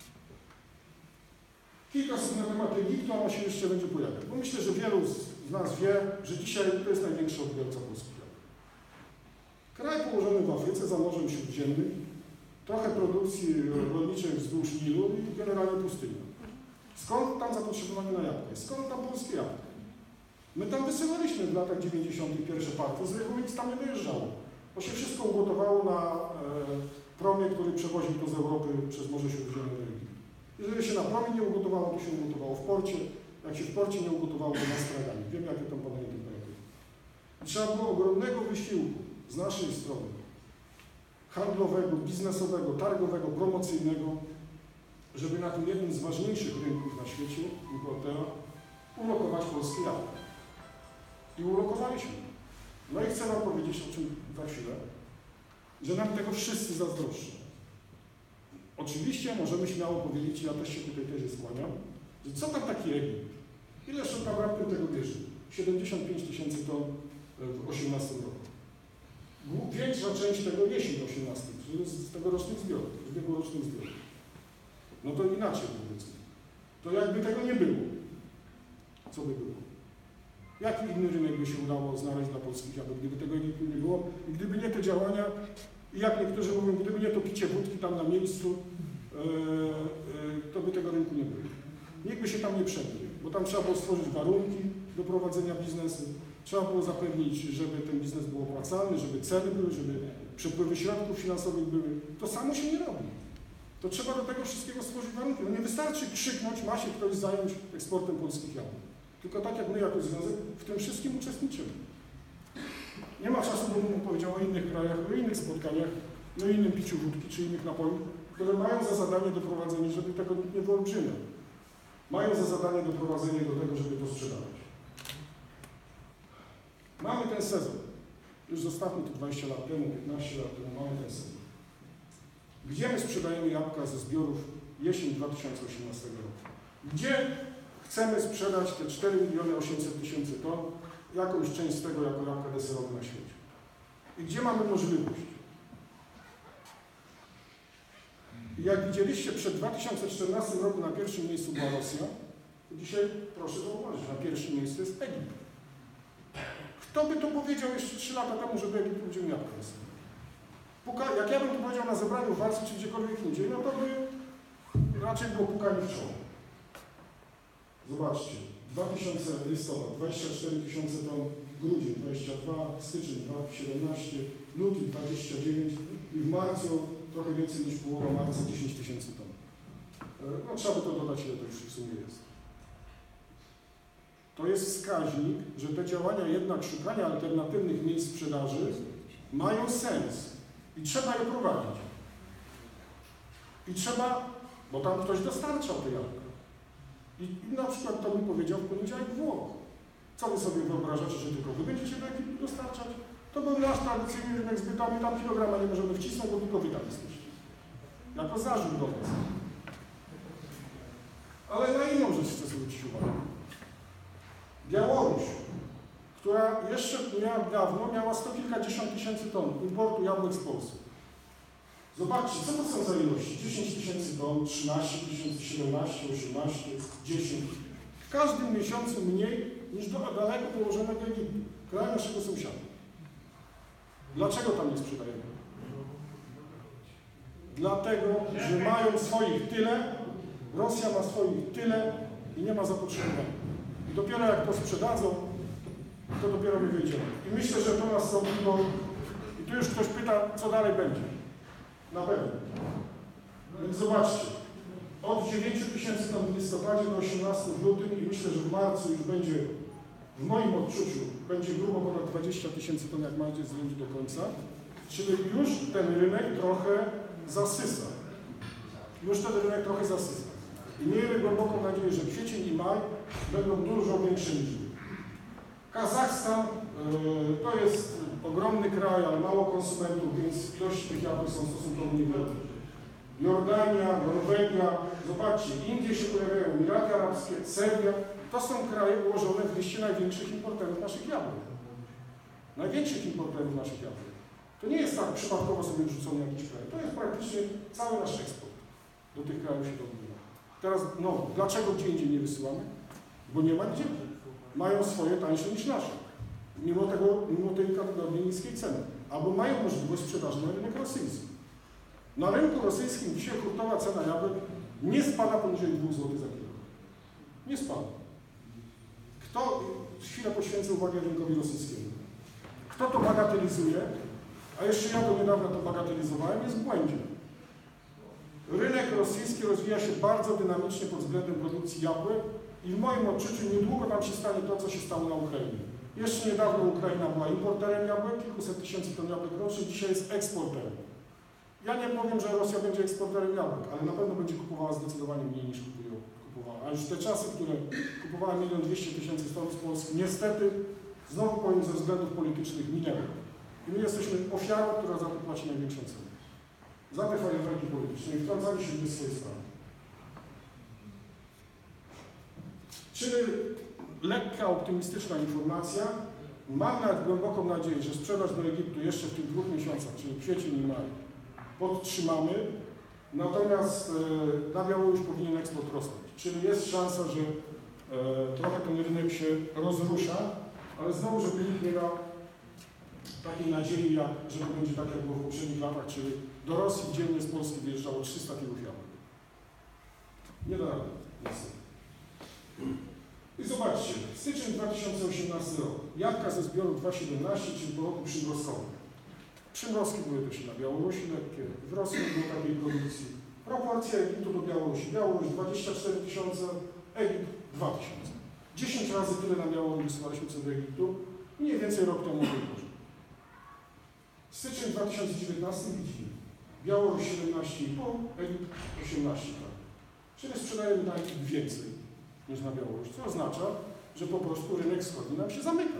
Kilka słów na temat Egiptu, a on się jeszcze będzie pojawiać. Bo myślę, że wielu z nas wie, że dzisiaj to jest największy odbiorca polskich jabłek. Kraj położony w Afryce, za Morzem Śródziemnym, trochę produkcji rolniczej wzdłuż Nilu i generalnie pustynia. Skąd tam zapotrzebowanie na jabłka? Skąd tam polskie jabłka? My tam wysyłaliśmy w latach 90. pierwsze partie, z reguły nic tam nie dojeżdżało. Bo się wszystko ugotowało na promie, który przewoził to z Europy przez Morze Śródziemne do Egiptu. Jeżeli się na promie nie ugotowało, to się ugotowało w porcie. Jak się w porcie nie ugotowało, to na straganie. Wiem, jakie tam panowie temperatury. Trzeba było ogromnego wysiłku z naszej strony, handlowego, biznesowego, targowego, promocyjnego, żeby na tym jednym z ważniejszych rynków na świecie, importera, ulokować polskie jabłka. I ulokowaliśmy. No i chcę wam powiedzieć o czym za chwilę, że nam tego wszyscy zazdroszczą. Oczywiście możemy śmiało powiedzieć, ja też się tutaj też skłaniam, że co tam taki Egipt? Ileż on tam raptem tego bierze? 75 000 ton w 2018 roku. Większa część tego jesień 18, czyli z tegorocznych zbiorów, z ubiegłorocznych zbiorów. No to inaczej powiedzmy. To jakby tego nie było, co by było? Jaki inny rynek by się udało znaleźć dla polskich jabłek, gdyby tego nie było i gdyby nie te działania, i jak niektórzy mówią, gdyby nie to picie wódki tam na miejscu, to by tego rynku nie było. Nikt by się tam nie przebił, bo tam trzeba było stworzyć warunki do prowadzenia biznesu, trzeba było zapewnić, żeby ten biznes był opłacalny, żeby ceny były, żeby przepływy środków finansowych były. To samo się nie robi. To trzeba do tego wszystkiego stworzyć warunki. No nie wystarczy krzyknąć, ma się ktoś zająć eksportem polskich jabłek. Tylko tak jak my jako związek w tym wszystkim uczestniczymy. Nie ma czasu, bo bym powiedział o innych krajach, o innych spotkaniach, o innym piciu wódki czy innych napojów, które mają za zadanie doprowadzenie, żeby tego nikt nie wyolbrzymiał. Mają za zadanie doprowadzenie do tego, żeby to sprzedawać. Mamy ten sezon. Już zostawmy to 20 lat temu, 15 lat temu, mamy ten sezon. Gdzie my sprzedajemy jabłka ze zbiorów jesień 2018 roku? Gdzie chcemy sprzedać te 4 800 000 ton, jakąś część z tego jako jabłka deserowe na świecie? I gdzie mamy możliwość? I jak widzieliście, przed 2014 roku na pierwszym miejscu była Rosja, to dzisiaj proszę zauważyć, na pierwszym miejscu jest Egipt. Kto by to powiedział jeszcze 3 lata temu, żeby Egipt udzielił jabłka deserowe? Jak ja bym to powiedział na zebraniu w Warszawie czy gdziekolwiek indziej, no to by raczej było pukanie w czoło. Zobaczcie, 2000 listopad, 24 000 ton grudzień 22, styczeń 17, luty 29 i w marcu trochę więcej niż połowa marca 10 tysięcy ton. No trzeba by to dodać, ile to już w sumie jest. To jest wskaźnik, że te działania jednak szukania alternatywnych miejsc sprzedaży mają sens i trzeba je prowadzić. I trzeba, bo tam ktoś dostarczał te jabłka. I na przykład to bym powiedział w poniedziałek Włoch. Co wy sobie wyobrażacie, że tylko wy będziecie do Egiptu dostarczać? To był nasz tradycyjny rynek z bytami, tam kilograma nie możemy wcisnąć, bo tylko wy tam jesteście. Jako zarzut do was. Ale na inną rzecz chcę zwrócić uwagę. Białoruś, która jeszcze dawno miała 100 kilkadziesiąt tysięcy ton importu jabłek z Polski. Zobaczcie, co to są za ilości? 10 tysięcy ton, 13 tysięcy, 17, 18, 10. W każdym miesiącu mniej niż do daleko położonego Egiptu, kraju naszego sąsiada. Dlaczego tam nie sprzedajemy? Dlatego, że mają swoich tyle, Rosja ma swoich tyle i nie ma zapotrzebowania. I dopiero jak to sprzedadzą, to dopiero my wyjdziemy. I myślę, że to nas zrobiło. I tu już ktoś pyta, co dalej będzie. Na pewno. Więc zobaczcie, od 9 tysięcy ton w listopadzie do 18 w lutym i myślę, że w marcu już będzie, w moim odczuciu, będzie grubo ponad 20 tysięcy ton, jak macie zdjęć do końca. Czyli już ten rynek trochę zasysa. Już ten rynek trochę zasysa. I miejmy głęboką nadzieję, że kwiecień i maj będą dużo większe liczby. Kazachstan to jest ogromny kraj, ale mało konsumentów, więc ilości tych jabłek są stosunkowo niewielkie. Jordania, Norwegia, zobaczcie, Indie się pojawiają, Emiraty Arabskie, Serbia. To są kraje ułożone w liście największych importerów naszych jabłek. Największych importerów naszych jabłek. To nie jest tak przypadkowo sobie wrzucony jakiś kraj. To jest praktycznie cały nasz eksport. Do tych krajów się to odbywa. Teraz, no, dlaczego gdzie indziej nie wysyłamy? Bo nie ma gdzie. Mają swoje tańsze niż nasze. Mimo tej kategorii niskiej ceny. Albo mają możliwość sprzedaży na rynek rosyjski. Na rynku rosyjskim dzisiaj hurtowa cena jabłek nie spada poniżej 2 zł za kilogram. Nie spada. Kto, chwilę poświęcę uwagę rynkowi rosyjskiemu. Kto to bagatelizuje, a jeszcze ja do niedawna to bagatelizowałem, jest w błędzie. Rynek rosyjski rozwija się bardzo dynamicznie pod względem produkcji jabłek i w moim odczuciu niedługo tam się stanie to, co się stało na Ukrainie. Jeszcze niedawno Ukraina była importerem jabłek, kilkuset tysięcy ton jabłek rocznie, dzisiaj jest eksporterem. Ja nie powiem, że Rosja będzie eksporterem jabłek, ale na pewno będzie kupowała zdecydowanie mniej niż kupowała. A już te czasy, które kupowała 1 200 000 ton z Polski, niestety, znowu powiem, ze względów politycznych minęły. I my jesteśmy ofiarą, która za to płaci największą cenę. Za te fajerwerki polityczne i wtrącanie się bez swojej strony. Czyli lekka, optymistyczna informacja. Mam nawet głęboką nadzieję, że sprzedaż do Egiptu jeszcze w tych 2 miesiącach, czyli kwiecień i maj, podtrzymamy. Natomiast na Białoruś powinien eksport rosnąć. Czyli jest szansa, że trochę ten rynek się rozrusza, ale znowu, żeby nikt nie miał takiej nadziei, że to będzie tak, jak było w poprzednich latach, czyli do Rosji dziennie z Polski wyjeżdżało 300 kg jabłek. Nie da rady, niestety. I zobaczcie, styczeń 2018 rok. Jabłka ze zbioru 2,17, czyli po roku przymrozkowym. Przymrozki były też na Białorusi lekkie, w Rosji nie było takiej produkcji. Proporcja Egiptu do Białorusi. Białoruś 24 000, Egipt 2 000. 10 razy tyle na Białoruś wysyłaliśmy co do Egiptu, mniej więcej rok temu było. Styczeń 2019 widzimy. Białoruś 17,5, Egipt 18. Czyli sprzedajemy na Egipt więcej niż na Białoruś, co oznacza, że po prostu rynek wschodni nam się zamyka.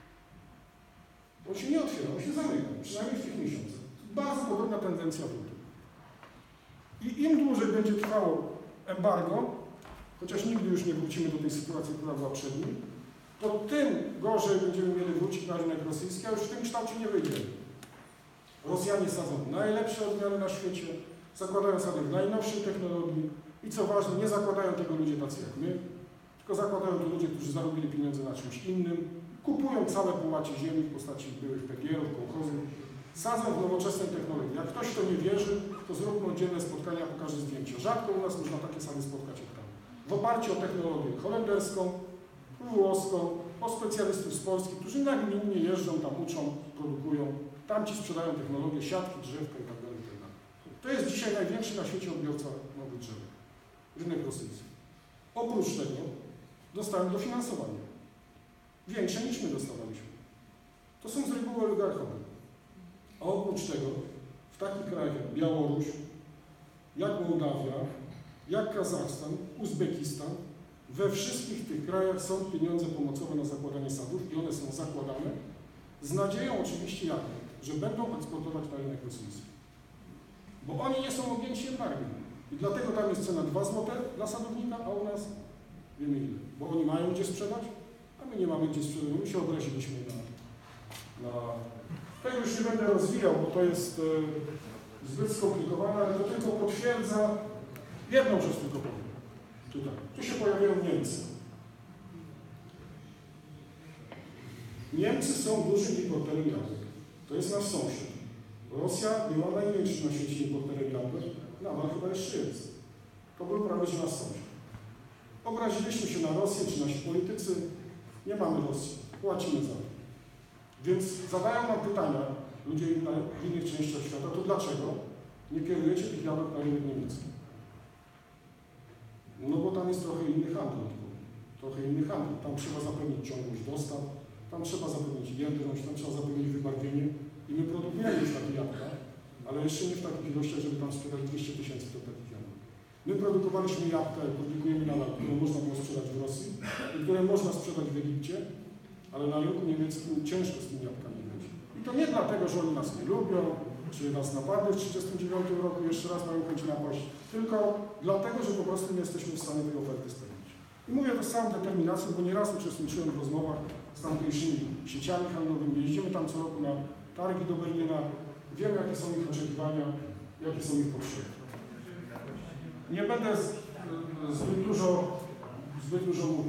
On się nie otwiera, on się zamyka, przynajmniej w tych miesiącach. Bardzo podobna tendencja w lutym. I im dłużej będzie trwało embargo, chociaż nigdy już nie wrócimy do tej sytuacji, która była przed nim, to tym gorzej będziemy mieli wrócić na rynek rosyjski, a już w tym kształcie nie wyjdziemy. Rosjanie sadzą najlepsze odmiany na świecie, zakładają sobie w najnowszej technologii i co ważne, nie zakładają tego ludzie tacy jak my, tylko zakładają to ludzie, którzy zarobili pieniądze na czymś innym, kupują całe połacie ziemi w postaci byłych PGR-ów, kołchozów, sadzą w nowoczesnej technologii. Jak ktoś w to nie wierzy, to zróbmy oddzielne spotkania, pokażę zdjęcia. Rzadko u nas można takie same spotkać jak tam. W oparciu o technologię holenderską, włoską, po specjalistów z Polski, którzy nagminnie jeżdżą, tam uczą, produkują, tam ci sprzedają technologię, siatki, drzewka itd. To jest dzisiaj największy na świecie odbiorca nowych drzewek, rynek rosyjski. Oprócz tego dostałem dofinansowanie, większe niż my dostawaliśmy. To są z reguły oligarchowie. A oprócz tego w takich krajach jak Białoruś, jak Mołdawia, jak Kazachstan, Uzbekistan, we wszystkich tych krajach są pieniądze pomocowe na zakładanie sadów i one są zakładane z nadzieją oczywiście jaką, że będą eksportować na rynek rosyjski. Bo oni nie są objęci embargiem. I dlatego tam jest cena 2 zł dla sadownika, a u nas wiemy ile. Bo oni mają gdzie sprzedać, a my nie mamy gdzie sprzedać. My się obraziliśmy na... Tego już nie będę rozwijał, bo to jest zbyt skomplikowane, ale to tylko potwierdza jedną rzecz tylko powiem. Tutaj. Tu się pojawiają Niemcy. Niemcy są dużym importerem jabłek. To jest nasz sąsiad. Rosja była największym na świecie importerem jabłek, nadal chyba jeszcze jest. To był prawie że nasz sąsiad. Obraziliśmy się na Rosję, czy nasi politycy. Nie mamy Rosji. Płacimy za to. Więc zadają nam pytania ludzie w innych częściach świata, to dlaczego nie kierujecie tych jabłek na rynek niemiecki? No bo tam jest trochę inny handel. Trochę inny handel. Tam trzeba zapewnić ciągłość dostaw, tam trzeba zapewnić jędrność, tam trzeba zapewnić wybarwienie. I my produkujemy już takie jabłka, ale jeszcze nie w takich ilościach, żeby tam sprzedać 200 000 ton takich jabłek. My produkowaliśmy jabłka, produkujemy nadal, które można było sprzedać w Rosji i które można sprzedać w Egipcie, ale na rynku niemieckim ciężko z tymi jabłkami być. I to nie dlatego, że oni nas nie lubią, czy nas napadli w 1939 roku, jeszcze raz mają chęć napaść, tylko dlatego, że po prostu nie jesteśmy w stanie tej oferty spełnić. I mówię to z całą determinacją, bo nieraz uczestniczyłem w rozmowach z tamtejszymi sieciami handlowymi, jeździmy tam co roku na targi do Berlina, wiemy jakie są ich oczekiwania, jakie są ich potrzeby. Nie będę zbyt dużo mówił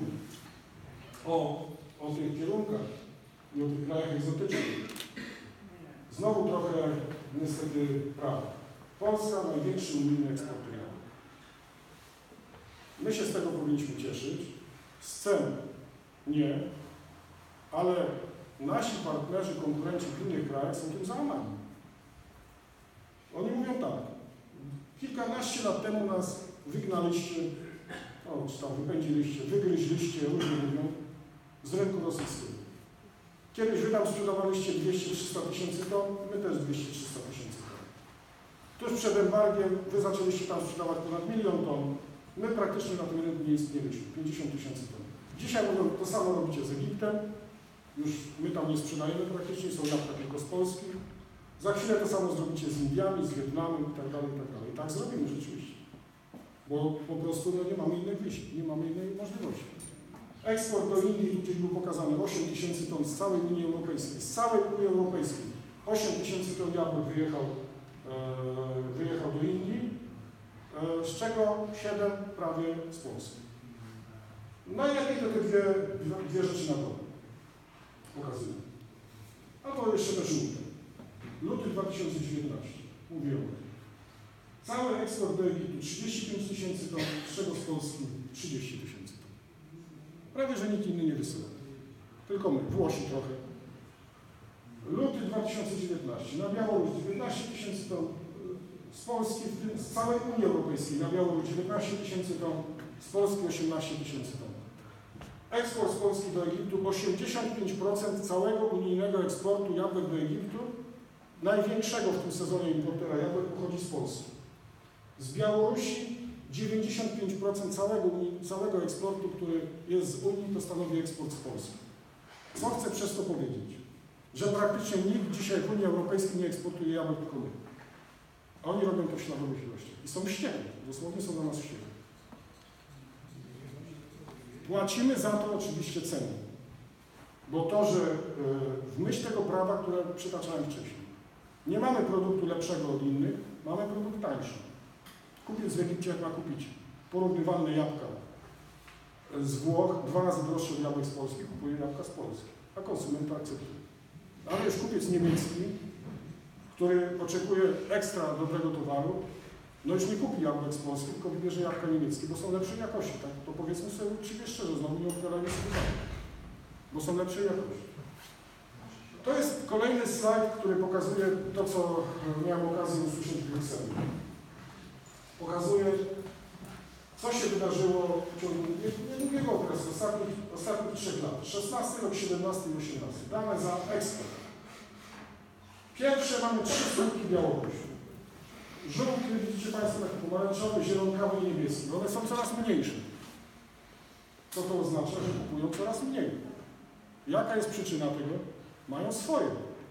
o tych kierunkach i o tych krajach egzotycznych. Znowu trochę niestety prawda. Polska największy unijny eksporter jabłek. My się z tego powinniśmy cieszyć, z cen nie, ale nasi partnerzy, konkurenci w innych krajach są tym załamani. Oni mówią tak, kilkanaście lat temu nas wygnaliście, no, czy tam wypędziliście, wygryźliście, różnie mówią, z rynku rosyjskiego. Kiedyś wy tam sprzedawaliście 200-300 000 ton, my też 200-300 000 ton. Tuż przed embargiem wy zaczęliście tam sprzedawać ponad 1 000 000 ton, my praktycznie na tym rynku nie istnieliśmy, 50 000 ton. Dzisiaj mówią, to samo robicie z Egiptem, już my tam nie sprzedajemy praktycznie, są jabłka tylko z Polski. Za chwilę to samo zrobicie z Indiami, z Wietnamem i tak dalej, i tak dalej. I tak zrobimy rzeczywiście. Bo po prostu no, nie mamy innych wyjść, nie mamy innej możliwości. Eksport do Indii, gdzieś był pokazany, 8 000 ton z całej Unii Europejskiej. Z całej Unii Europejskiej 8 000 ton jabłek wyjechał do Indii, z czego 7 prawie z Polski. Najlepiej to te dwie rzeczy na dole pokazują. Albo jeszcze te żółte. Luty 2019. Mówiłem o tym. Cały eksport do Egiptu 35 000 ton, z czego z Polski 30 000 ton. Prawie, że nikt inny nie wysyła. Tylko my, Włosi trochę. Luty 2019. Na Białoruś 19 000 ton. Z Polski, z całej Unii Europejskiej na Białoruś 19 000 ton. Z Polski 18 000 ton. Eksport z Polski do Egiptu, 85% całego unijnego eksportu jabłek do Egiptu, największego w tym sezonie importera jabłek pochodzi z Polski. Z Białorusi 95% całego eksportu, który jest z Unii, to stanowi eksport z Polski. Co chcę przez to powiedzieć? Że praktycznie nikt dzisiaj w Unii Europejskiej nie eksportuje jabłek, tylko my. A oni robią to w śladowych ilościach. I są wściekli, dosłownie są na nas wściekli. Płacimy za to oczywiście cenę. Bo to, że w myśl tego prawa, które przytaczałem wcześniej, nie mamy produktu lepszego od innych, mamy produkt tańszy. Kupiec w Egipcie jak ma kupić porównywalne jabłka z Włoch, 2 razy droższe od jabłek z Polski, kupuje jabłka z Polski, a konsument to akceptuje. Ale już kupiec niemiecki, który oczekuje ekstra dobrego towaru, no już nie kupi jabłek z Polski, tylko wybierze jabłka niemieckie, bo są lepszej jakości, tak? To powiedzmy sobie uczciwie szczerze, znowu nie odpowiadajmy sobie tak. bo są lepszej jakości. To jest kolejny slajd, który pokazuje to, co miałem okazję usłyszeć w Brukseli. Pokazuje, co się wydarzyło w ciągu niedługiego okresu, ostatnich 3 lat. 16 rok, 17 i 18. Dane za eksport. Pierwsze mamy 3 słupki Białorusi. Żółty, widzicie Państwo, taki pomarańczowy, zielonkawy i niebieski. One są coraz mniejsze. Co to oznacza? Że kupują coraz mniej. Jaka jest przyczyna tego? Mają swoje.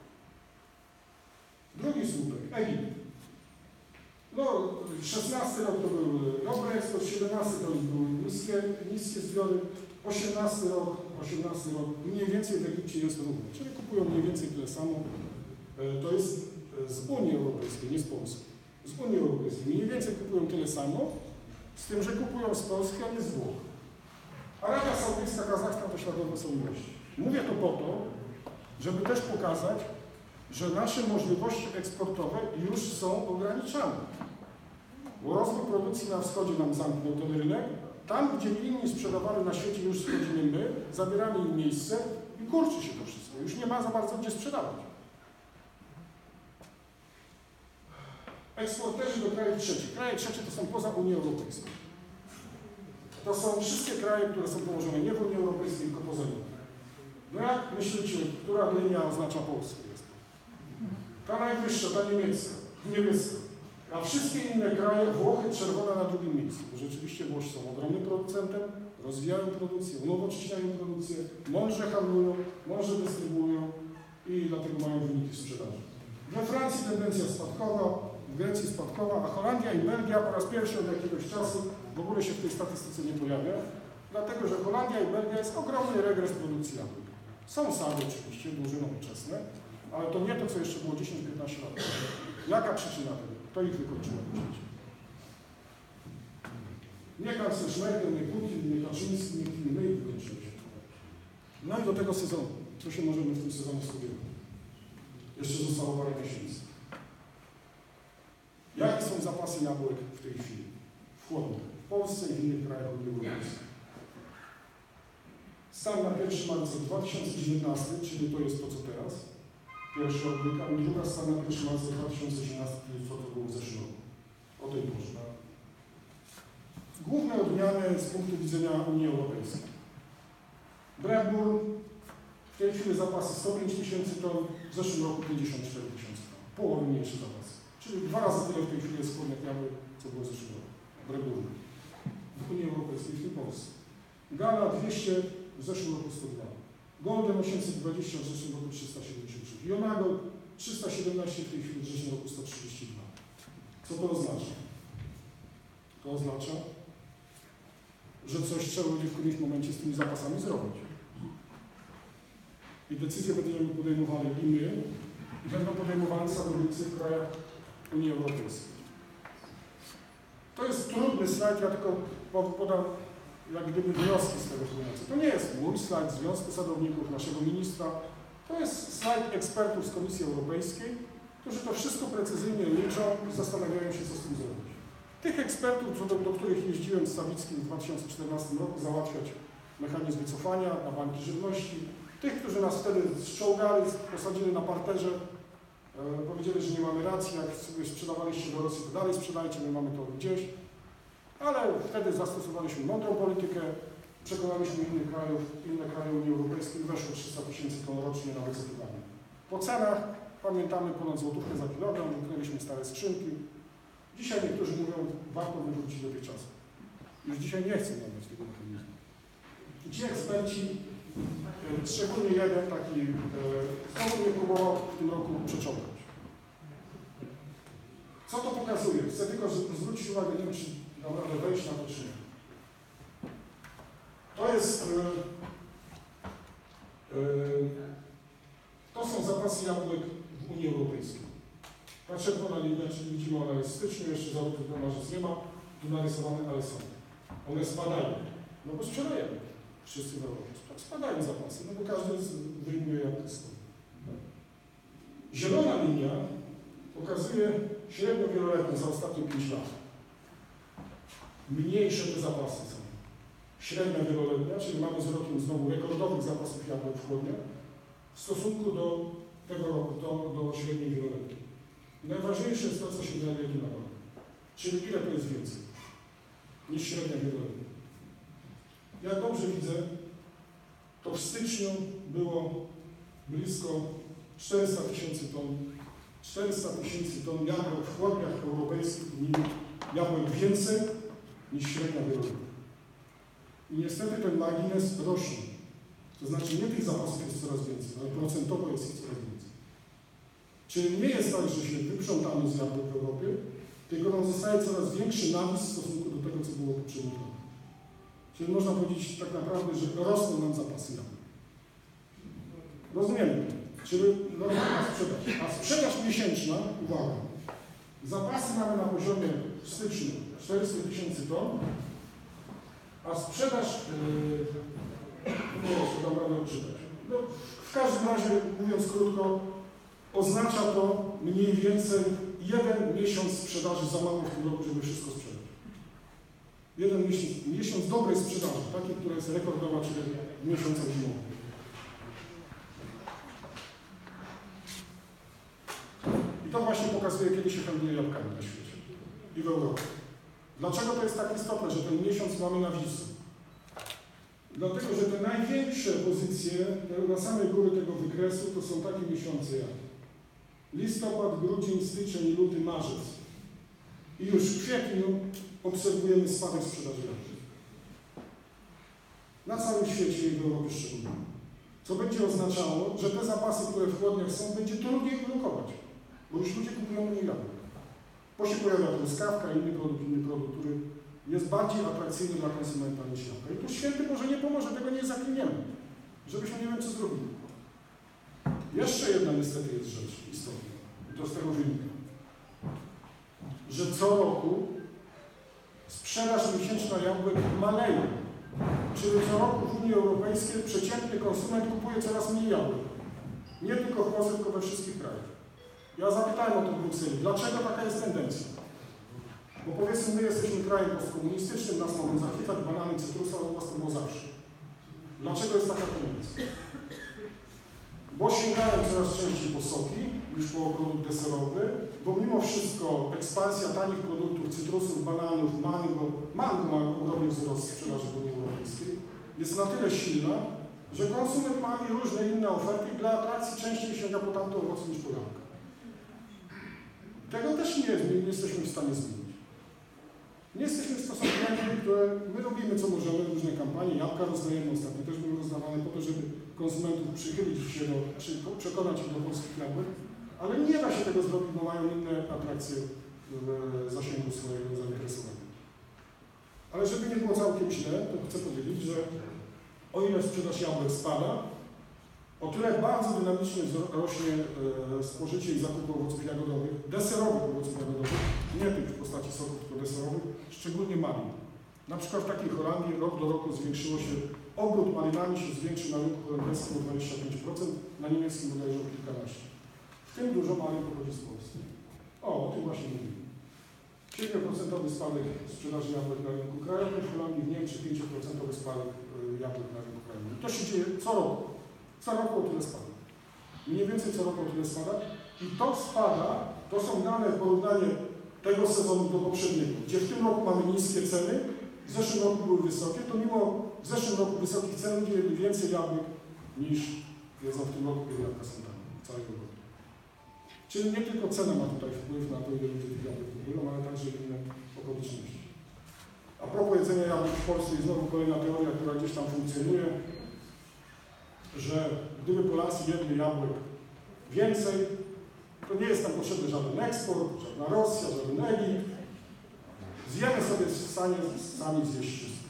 Drugi słupek, Egipt. No, 16 rok to był dobry eksport, 17 to były niskie zbiory, 18 rok mniej więcej w Egipcie jest równo, czyli kupują mniej więcej tyle samo. To jest z Unii Europejskiej, nie z Polski. Z Unii Europejskiej mniej więcej kupują tyle samo, z tym, że kupują z Polski, a nie z Włoch. Arabia Saudyjska, Kazachstan to śladowe są ilości. Mówię to po to, żeby też pokazać, że nasze możliwości eksportowe już są ograniczane. Bo rozwój produkcji na wschodzie nam zamknął ten rynek. Tam, gdzie inni sprzedawali na świecie, już schodzimy my, zabieramy im miejsce i kurczy się to wszystko. Już nie ma za bardzo gdzie sprzedawać. Eksporterzy do krajów trzecich. Kraje trzecie to są poza Unią Europejską. To są wszystkie kraje, które są położone nie w Unii Europejskiej, tylko poza nią. No jak myślicie, która linia oznacza Polskę? Ta najwyższa, ta niemiecka. A wszystkie inne kraje, Włochy, czerwone na drugim miejscu. Bo rzeczywiście Włosi są ogromnym producentem, rozwijają produkcję, unowocześniają produkcję, mądrze handlują, mądrze dystrybuują i dlatego mają wyniki sprzedaży. We Francji tendencja spadkowa, w Grecji spadkowa, a Holandia i Belgia po raz pierwszy od jakiegoś czasu w ogóle się w tej statystyce nie pojawia, dlatego że Holandia i Belgia jest ogromny regres produkcji jabłek. Są sady oczywiście, duże, nowoczesne, ale to nie to, co jeszcze było 10-15 lat. Jaka przyczyna tego? Kto ich wykończył na świecie? Nie kanclerz Merkel, nie Putin, nie Kaczyński, nikt inny, my ich wykończyliśmy. No i do tego sezonu. Co się możemy w tym sezonie spodziewać? Jeszcze zostało parę miesięcy. Jakie są zapasy jabłek w tej chwili? W chłodnych. W Polsce i w innych krajach Unii Europejskiej. Stan na 1 marca 2019, czyli to jest to, co teraz. Pierwszy odbyk, a druga stan na 1 marca 2018, czyli co to było w zeszłym roku. O tej porze. Główne odmiany z punktu widzenia Unii Europejskiej. Bremburn, w tej chwili zapasy 105 000 ton, w zeszłym roku 54 000 ton. Połowę mniejszy zapas. Czyli 2 razy tyle w tej chwili jest chłodnych jabłek, co było w zeszłym roku. Bremburn. W Unii Europejskiej, w tym Polsce. Gala 200, w zeszłym roku 102. Golden 820, w zeszłym roku 373. Yonago 317, w tej chwili w zeszłym roku 132. Co to oznacza? To oznacza, że coś trzeba będzie w którymś momencie z tymi zapasami zrobić. I decyzje będziemy podejmowali i my, i będą podejmowane sadownicy w krajach Unii Europejskiej. To jest trudny slajd, ja tylko podam jak gdyby wnioski z tego płynące. To nie jest mój slajd Związku Sadowników, naszego ministra. To jest slajd ekspertów z Komisji Europejskiej, którzy to wszystko precyzyjnie liczą i zastanawiają się, co z tym zrobić. Tych ekspertów, do których jeździłem z Sawickim w 2014 roku załatwiać mechanizm wycofania na banki żywności, tych, którzy nas wtedy zczołgali, posadzili na parterze, powiedzieli, że nie mamy racji, jak sobie sprzedawaliście do Rosji, to dalej sprzedajcie, my mamy to gdzieś. Ale wtedy zastosowaliśmy mądrą politykę, przekonaliśmy inne kraje Unii Europejskiej i weszło 300 000 ton rocznie na wycofywanie. Po cenach, pamiętamy, ponad złotówkę za kilogram, wyknęliśmy stare skrzynki. Dzisiaj niektórzy mówią, warto wywrócić do tych czasów. Już dzisiaj nie chcą nawet tego mechanizmu. I ci eksperci, szczególnie jeden taki, znowu mnie próbował w tym roku przeczołgać. Co to pokazuje? Chcę tylko zwrócić uwagę, nie wiem, czy naprawdę wejść na to, czy nie. To są zapasy jabłek w Unii Europejskiej. Ta czerwona linia, czyli widzimy, ona jest w styczniu, jeszcze zawodów do marzec nie ma, tu narysowane, ale są. One spadają, no bo sprzedajemy. Wszyscy w Europie. Spadają zapasy, no bo każdy wyjmuje jak to stoi. Zielona linia pokazuje średnio wieloletnie za ostatnie 5 lat. Mniejsze te zapasy są. średnia wieloletnia, czyli mamy z rokiem znowu rekordowych zapasów jabłek w chłodniach, w stosunku do tego roku, do średniej wieloletniej. I najważniejsze jest to, co się znajduje tu na dole. Czyli ile to jest więcej niż średnia wieloletnia. Jak dobrze widzę, to w styczniu było blisko 400 000 ton. 400 000 ton jabłek w chłodniach europejskich unijnych, jabłek więcej niż średnia wieloletnia. I niestety ten margines rośnie. To znaczy nie tych zapasów jest coraz więcej, ale procentowo jest ich coraz więcej. Czyli nie jest tak, że się wyprzątamy z jabłek w Europie, tylko nam zostaje coraz większy nawis w stosunku do tego, co było poprzednio. Czyli można powiedzieć tak naprawdę, że rosną nam zapasy jabłek. Rozumiemy to. Czyli normalna sprzedaż. A sprzedaż miesięczna, uwaga, zapasy mamy na poziomie w styczniu 400 000 ton, a sprzedaż, nie wiem, czy dam radę odczytać. No, w każdym razie, mówiąc krótko, oznacza to mniej więcej 1 miesiąc sprzedaży za mało w tym roku, żeby wszystko sprzedać. 1 miesiąc dobrej sprzedaży, takiej, która jest rekordowa, czyli w miesiącach zimowych. I to właśnie pokazuje, kiedy się handluje jabłkami na świecie i w Europie. Dlaczego to jest tak istotne, że ten miesiąc mamy na wizji? Dlatego, że te największe pozycje na samej góry tego wykresu to są takie miesiące jak listopad, grudzień, styczeń, luty, marzec. I już w kwietniu obserwujemy spadek sprzedaży jabłek. Na całym świecie i w Europie szczególnie. Co będzie oznaczało, że te zapasy, które w chłodniach są, będzie trudniej produkować. Bo już ludzie kupują mniej jabłek. Bo się pojawia truskawka, inny produkt, który jest bardziej atrakcyjny dla konsumenta niż jabłka. I tu święty Boże nie pomoże, tego nie zakliniemy. Żebyśmy nie wiem, co zrobili. Jeszcze jedna niestety jest rzecz istotna. I to z tego wynika. Że co roku sprzedaż miesięczna jabłek maleje. Czyli co roku w Unii Europejskiej przeciętny konsument kupuje coraz mniej jabłek. Nie tylko w Polsce, tylko we wszystkich krajach. Ja zapytałem o to w Brukseli, dlaczego taka jest tendencja? Bo powiedzmy, my jesteśmy krajem postkomunistycznym, nas mogą zachwycać banany, cytrusa, u nas to było zawsze. Dlaczego jest taka tendencja? Bo sięgają coraz częściej po soki niż po produkt deserowy, bo mimo wszystko ekspansja tanich produktów, cytrusów, bananów, mango ma ogromny wzrost sprzedaży w Unii Europejskiej, jest na tyle silna, że konsument ma i różne inne oferty i dla atrakcji częściej sięga po tamte owoce niż po jabłka. Tego też nie jesteśmy w stanie zmienić. Nie jesteśmy w stosunku do nich, które my robimy co możemy, różne kampanie, jabłka rozdajemy, ostatnio też były rozdawane po to, żeby konsumentów przychylić się czy przekonać ich do polskich jabłek, ale nie da się tego zrobić, bo mają inne atrakcje w zasięgu swojego zainteresowania. Ale żeby nie było całkiem źle, to chcę powiedzieć, że o ile sprzedaż jabłek spada, o tyle bardzo dynamicznie rośnie spożycie i zakup owoców jagodowych, deserowych owoców jagodowych, nie tych w postaci soków, tylko deserowych, szczególnie malin. Na przykład w takiej Holandii rok do roku zwiększyło się, obrót malinami się zwiększył na rynku holenderskim o 25%, na niemieckim bodajże o kilkanaście. W tym dużo malin pochodzi z Polski. O tym właśnie mówimy. 7% spadek sprzedaży jabłek na rynku krajowym, w Holandii, w Niemczech 5% spadek jabłek na rynku krajowym. To się dzieje co roku. Co roku o tyle spada. Mniej więcej co roku o tyle spada. I to spada, to są dane w porównaniu tego sezonu do poprzedniego, gdzie w tym roku mamy niskie ceny, w zeszłym roku były wysokie, to mimo w zeszłym roku wysokich cen ludzie jedli więcej jabłek niż jedzą w tym roku, kiedy jabłka są tanie, całego roku. Czyli nie tylko cena ma tutaj wpływ na to, ile ludzie tych jabłek kupują, ale także inne okoliczności. A propos jedzenia jabłek w Polsce i znowu kolejna teoria, która gdzieś tam funkcjonuje, że gdyby Polacy jedli jabłek więcej, to nie jest nam potrzebny żaden eksport, żadna Rosja, żaden Egipt. Zjemy sobie w stanie sami zjeść wszystko.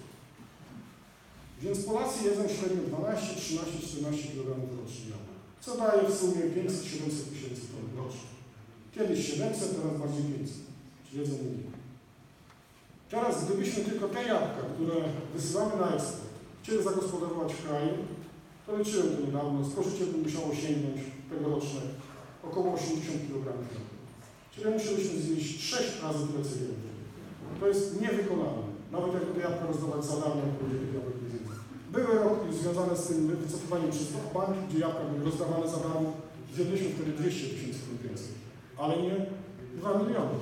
Więc Polacy jedzą średnio 12, 13, 14 kg rocznie jabłek, co daje w sumie 500-700 000 ton rocznie. Kiedyś 700, teraz bardziej 500, czyli jedzą mniej. Teraz gdybyśmy tylko te jabłka, które wysyłamy na eksport, chcieli zagospodarować w kraju, to liczyłem to niedawno, spożycie by musiało sięgnąć tegoroczne około 80 kg. Czyli musieliśmy zjeść 6 razy tyle co jemy. To jest niewykonalne. Nawet jak te jabłka rozdawać za darmo, to ludzie tych jabłek nie zjedzą. Były roki związane z tym wycofywaniem przez banki, gdzie jabłka były rozdawane za darmo. Zjedliśmy wtedy 200 000 ton więcej, ale nie 2 miliony.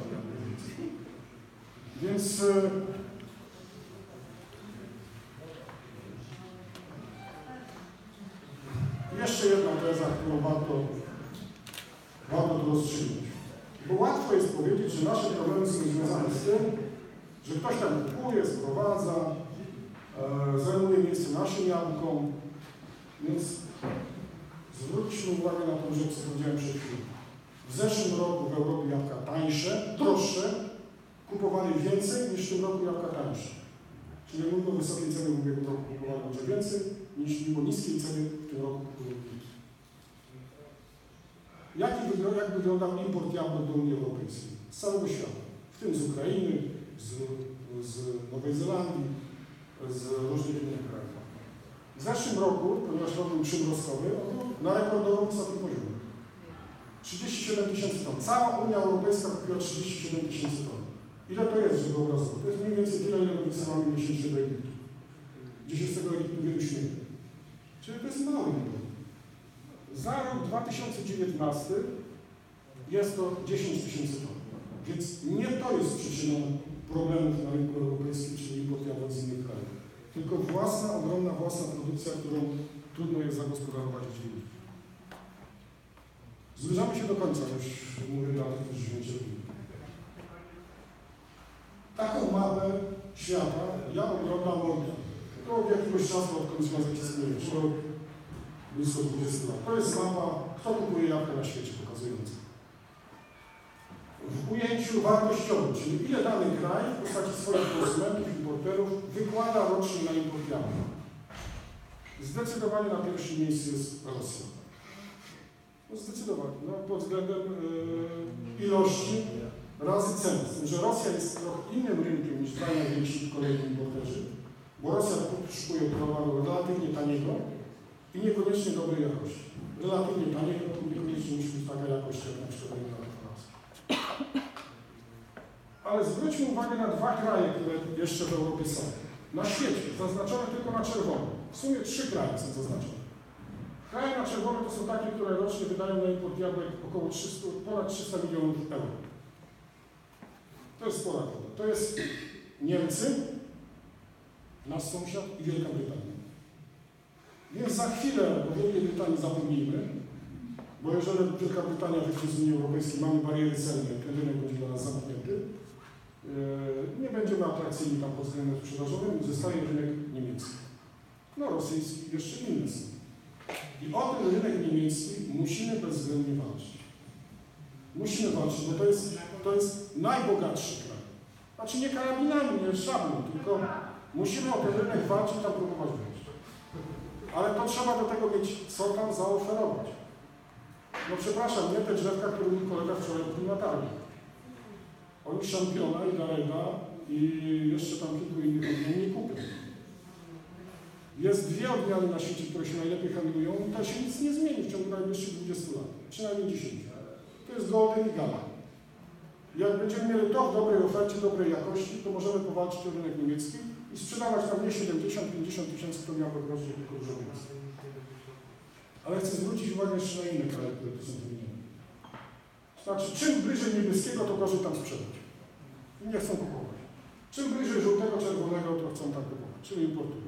Więc jeszcze jedna teza, którą warto tu rozstrzygnąć. Bo łatwo jest powiedzieć, że nasze problemy są związane z tym, że ktoś tam kupuje, sprowadza, zajmuje miejsce naszym jabłkom, więc zwróćmy uwagę na tą rzecz, co powiedziałem przed chwilą. W zeszłym roku w Europie jabłka tańsze, droższe, kupowali więcej niż w tym roku jabłka tańsze. Czyli mimo wysokiej ceny w ubiegłym roku kupowali może więcej, niż mimo niskiej ceny w tym roku kupowali więcej. Jak wyglądał import jabłek do Unii Europejskiej? Z całego świata, w tym z Ukrainy, z Nowej Zelandii, z różnych innych krajów. W zeszłym roku, ponieważ rok był przymrozkowy, na rekordowo wysokim poziomie. 37 000 ton. Cała Unia Europejska kupiła 37 000 ton. Ile to jest, żeby obrazować? To jest mniej więcej tyle, ile my wysyłamy miesięcznie do Egiptu. Gdzie się z tego Egiptu wielu śmieje. Czyli to jest mały import. Za rok 2019 jest to 10 000 ton. Więc nie to jest przyczyną problemów na rynku europejskim, czyli import jabłek z innych krajów. Tylko ogromna własna produkcja, którą trudno jest zagospodarować gdzie indziej. Zbliżamy się do końca, już mówię dla tych, którzy nie cierpią. Taką mapę świata ja oglądam od jakiegoś czasu, odkąd się zapisuje, blisko 20 lat. To jest mapa, kto kupuje jabłka na świecie, pokazująca. W ujęciu wartościowym, czyli ile dany kraj w postaci swoich konsumentów, importerów wykłada rocznie na import jabłek. Zdecydowanie na pierwszym miejscu jest Rosja. No zdecydowanie, pod względem ilości razy ceny. Z tym, że Rosja jest trochę innym rynkiem niż dwaj najwięksi kolejni importerzy, bo Rosja poszukuje towaru relatywnie taniego i niekoniecznie dobrej jakości. Relatywnie taniego, niekoniecznie musi być taka jakość, jak na przykład Francja. Ale zwróćmy uwagę na dwa kraje, które jeszcze w Europie są. Na świecie, zaznaczone tylko na czerwono. W sumie 3 kraje są zaznaczone. Kraje na czerwono to są takie, które rocznie wydają na import jabłek około ponad 300 milionów euro. To jest spora kwota. To jest Niemcy, nasz sąsiad i Wielka Brytania. Więc za chwilę o Wielkiej Brytanii zapomnijmy, bo jeżeli Wielka Brytania wyjdzie z Unii Europejskiej, mamy bariery celne, ten rynek będzie dla nas zamknięty. Nie będziemy atrakcyjni tam pod względem sprzedażowym, zostaje rynek niemiecki. No rosyjski i jeszcze inne są. I o ten rynek niemiecki musimy bezwzględnie walczyć. Musimy walczyć, bo to jest najbogatszy kraj. Znaczy nie karabinami, nie szablą, tylko musimy o ten rynek walczyć i tam próbować wejść. Ale to trzeba do tego mieć, co tam zaoferować. No przepraszam, nie te drzewka, które mój kolega wczoraj kupił na targu. Oni Szampiona i Dareda i jeszcze tam kilku innych odmian nie kupią. Jest 2 odmiany na świecie, które się najlepiej handlują i to się nic nie zmieni w ciągu najbliższych 20 lat. Przynajmniej 10. To jest Golden i Gala. Jak będziemy mieli to w dobrej ofercie, dobrej jakości, to możemy powalczyć o rynek niemiecki i sprzedawać tam nie 70-50 tysięcy ton jabłek rocznie, tylko dużo więcej. Ale chcę zwrócić uwagę jeszcze na inne kraje, które tu są wymienione. Znaczy, czym bliżej niebieskiego, to gorzej tam sprzedać. I nie chcą kupować. Czym bliżej żółtego, czerwonego, to chcą tam kupować, czyli importują.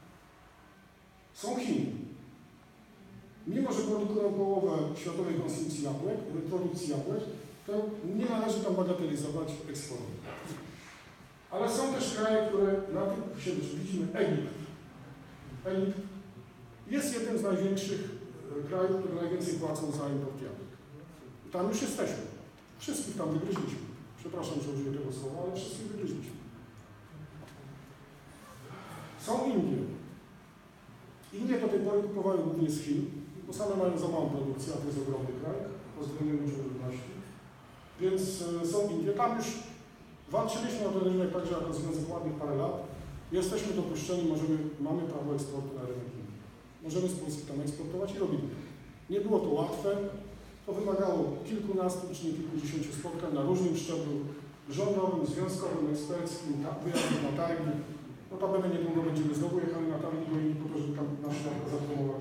Są Chiny. Mimo że produkują połowę światowej konsumpcji jabłek, produkcji jabłek, to nie należy tam bagatelizować eksportu. Ale są też kraje, które na tym się widzimy. Egipt jest jednym z największych krajów, które najwięcej płacą za import jabłek. Tam już jesteśmy. Wszystkich tam wygryźliśmy. Przepraszam, że użyję tego słowa, ale wszystkich wygryźliśmy. Są Indie. Indie do tej pory kupowały głównie z Chin, bo same mają za małą produkcję, a to jest ogromny kraj, pod względem ludności. Więc są Indie. Tam już walczyliśmy o ten rynek także jako związek ładnych parę lat. Jesteśmy dopuszczeni, mamy prawo eksportu na rynek Indii. Możemy z Polski tam eksportować i robimy. Nie było to łatwe. To wymagało kilkunastu czy nie kilkudziesięciu spotkań na różnym szczeblu rządowym, związkowym, eksperckim, wyjazdów na targi. Notabene niedługo będziemy znowu jechali na targi, bo nie po to, żeby tam nasze jabłka zapromować.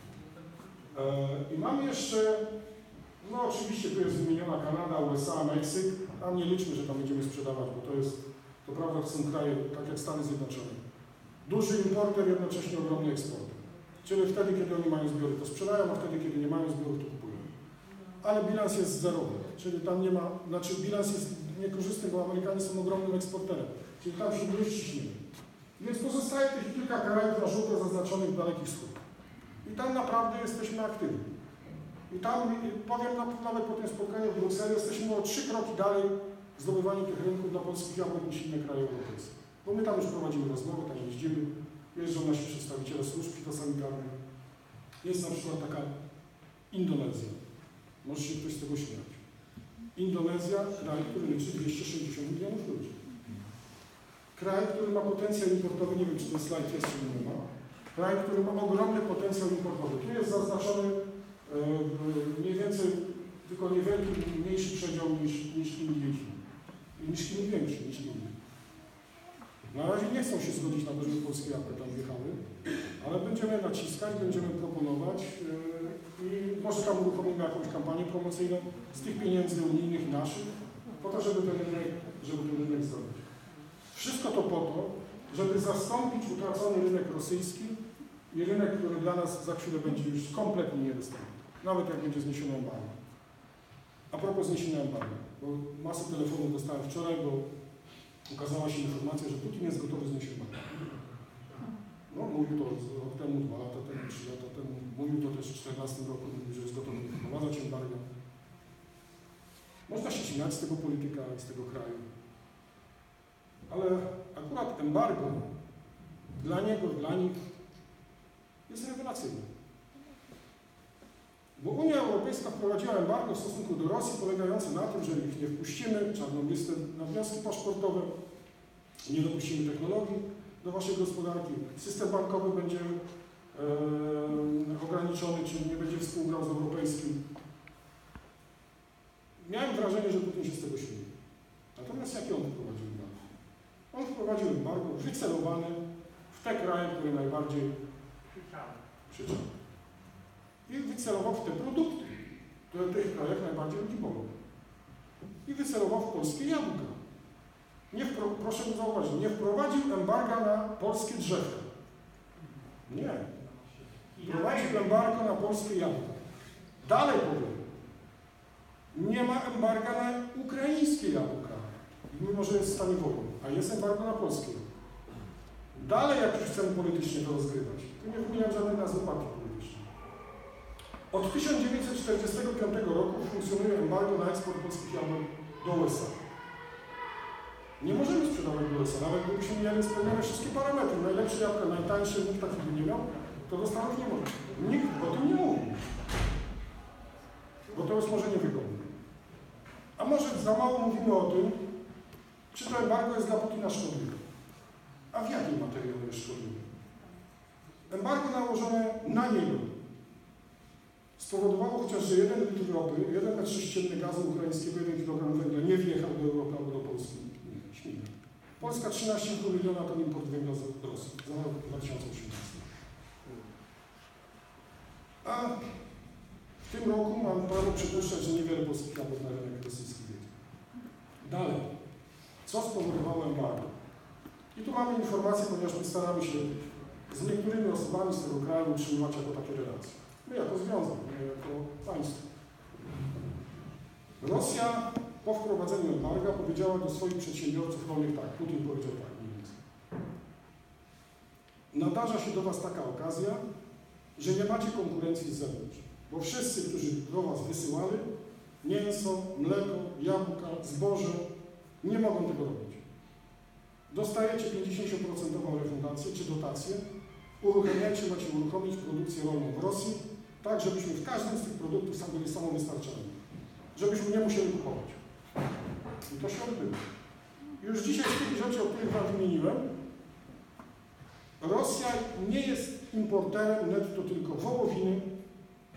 I mamy jeszcze, no oczywiście tu jest wymieniona Kanada, USA, Meksyk. Tam nie liczmy, że tam będziemy sprzedawać, bo to prawda, to są kraje, tak jak Stany Zjednoczone. Duży importer, jednocześnie ogromny eksporter. Czyli wtedy, kiedy oni mają zbiory, to sprzedają, a wtedy, kiedy nie mają zbiorów, to kupują. Ale bilans jest zerowy, czyli tam nie ma, bilans jest niekorzystny, bo Amerykanie są ogromnym eksporterem, czyli tam się nie ściśniemy. Więc pozostaje tych kilka krajów na żółto zaznaczonych w Daleki Wschód. I tam naprawdę jesteśmy aktywni. I tam, powiem nawet po tym spotkaniu w Brukseli, jesteśmy o 3 kroki dalej w zdobywaniu tych rynków dla polskich jabłek niż inne kraje europejskie. Bo my tam już prowadzimy rozmowy, tam jeździmy, jeżdżą nasi przedstawiciele służb fitosanitarnych. Jest na przykład taka Indonezja. Może się ktoś z tego śmiać. Indonezja, kraj, który liczy 260 milionów ludzi. Kraj, który ma potencjał importowy, nie wiem, czy ten slajd jest, czy nie ma. Kraj, który ma ogromny potencjał importowy. Tu jest zaznaczony mniej więcej tylko niewielki, mniejszy przedział niż Indii. Niż Chin większy niż Indii. Na razie nie chcą się zgodzić na to, żeby polskie jabłka tam wjechały, ale będziemy naciskać, będziemy proponować i może tam uruchomimy jakąś kampanię promocyjną z tych pieniędzy unijnych i naszych, po to, żeby ten rynek zrobić. Wszystko to po to, żeby zastąpić utracony rynek rosyjski i rynek, który dla nas za chwilę będzie już kompletnie niedostępny, nawet jak będzie zniesione embargo. A propos zniesienia embargo, bo masę telefonów dostałem wczoraj, bo ukazała się informacja, że Putin jest gotowy znieść embargo. No, mówił to rok temu, 2 lata temu, 3 lata temu, mówił to też w 2014 roku, mówił, że jest gotowy wprowadzać embargo. Można się śmiać z tego polityka i z tego kraju. Ale akurat embargo dla niego, dla nich jest rewelacyjne. Bo Unia Europejska wprowadziła embargo w stosunku do Rosji polegające na tym, że ich nie wpuścimy, czarną listę na wnioski paszportowe, nie dopuścimy technologii do waszej gospodarki, system bankowy będzie ograniczony, czyli nie będzie współgrał z europejskim. Miałem wrażenie, że Putin się z tego śmieje. Natomiast jakie on wprowadził embargo? On wprowadził embargo wycelowany w te kraje, które najbardziej krzyczały. I wycelował w te produkty, które w tych krajach najbardziej ludzi bolą. I wycelował w polskie jabłka. Proszę mi zauważyć, nie wprowadził embarga na polskie drzewka. Nie. Wprowadził embargo na polskie jabłka. Dalej powiem. Nie ma embarga na ukraińskie jabłka, mimo że jest w stanie wojny, a jest embargo na polskie. Dalej, jak już chcemy politycznie to rozgrywać, to nie wymieniam żadnej nazwy partii politycznej. Od 1945 roku funkcjonuje embargo na eksport polskich jabłek do USA. Nie możemy sprzedawać do USA, nawet gdybyśmy mieli spełnione wszystkie parametry. Najlepsze jabłka, najtańsze, nikt takiego nie miał, to do Stanów nie może. Nikt o tym nie mówi. Bo to jest może niewygodne. A może za mało mówimy o tym, czy to embargo jest dla Putina szkodliwe. A w jakiej materii ono jest szkodliwe? Embargo nałożone na niego spowodowało chociaż, że 1 litr ropy, 1 metr sześcienny gazu ukraińskiego, 1 kg węgla nie wjechał do Europy albo do Polski. Śmiga. Polska 13,5 miliona ton import węgla z Rosji za rok 2018. A w tym roku mam prawo przypuszczać, że niewiele polskich jabłek na rynek rosyjski wjedzie. Dalej. Co spowodowało embargo? I tu mamy informację, ponieważ my staramy się z niektórymi osobami z tego kraju utrzymywać jako takie relacje. My jako związek, my jako państwo. Rosja po wprowadzeniu embarga powiedziała do swoich przedsiębiorców rolnych tak, Putin powiedział tak, mniej więcej. Nadarza się do was taka okazja, że nie macie konkurencji z zewnątrz, bo wszyscy, którzy do was wysyłali mięso, mleko, jabłka, zboże, nie mogą tego robić. Dostajecie 50% refundację czy dotację, uruchamiacie, macie uruchomić produkcję rolną w Rosji, tak żebyśmy w każdym z tych produktów byli samowystarczalni. Żebyśmy nie musieli kupować. I to się odbyło. Już dzisiaj z tych rzeczy, o których wam wymieniłem, Rosja nie jest importerem netto tylko wołowiny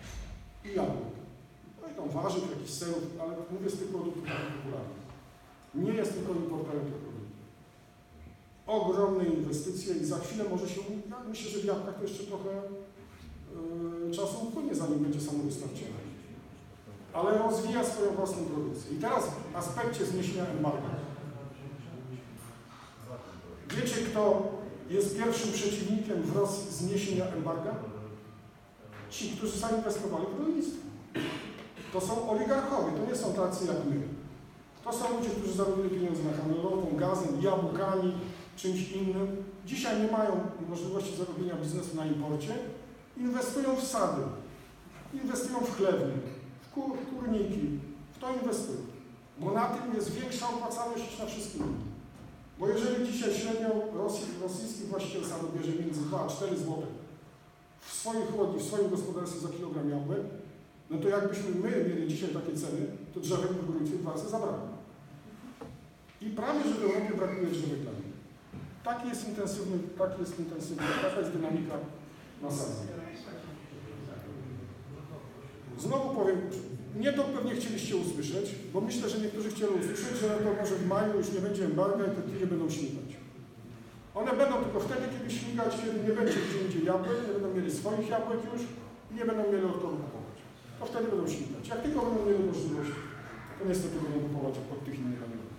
i jabłek. No i tam warzyw, jakichś serów, ale mówię z tych produktów tak popularnych. Nie jest tylko importerem tych produktów. Ogromne inwestycje i za chwilę może się, ja myślę, że w jabłkach to jeszcze trochę czasu upłynie, zanim będzie samowystarczalny. Ale rozwija swoją własną produkcję. I teraz w aspekcie zniesienia embarga. Wiecie, kto jest pierwszym przeciwnikiem w Rosji zniesienia embarga? Ci, którzy zainwestowali w rolnictwo. To są oligarchowie, to nie są tacy jak my. To są ludzie, którzy zarobili pieniądze na handlową, gazem, jabłkami, czymś innym. Dzisiaj nie mają możliwości zarobienia biznesu na imporcie. Inwestują w sady, inwestują w chlewnie, w kurniki. W to inwestują. Bo na tym jest większa opłacalność niż na wszystkim innym. Bo jeżeli dzisiaj średnio rosyjski właściciel sadu bierze między 2 a 4 zł w swojej chłodni, w swoim gospodarstwie za kilogram jabłek, no to jakbyśmy my mieli dzisiaj takie ceny, to drzewek w gruncie 2 razy zabrakło. I prawie, że w Europie brakuje drzewek dla nich. Taki jest intensywny, taka jest dynamika nasadzeń. Znowu powiem, nie to pewnie chcieliście usłyszeć, bo myślę, że niektórzy chcieli usłyszeć, że to może w maju już nie będzie embarga i te tyle będą śmigać. One będą tylko wtedy, kiedy śmigać, kiedy nie będzie gdzie indziej jabłek, nie będą mieli swoich jabłek już i nie będą mieli od kogo kupować. To wtedy będą śmigać. Jak tylko będą mieli możliwość, to niestety będą kupować od tych innych rynków.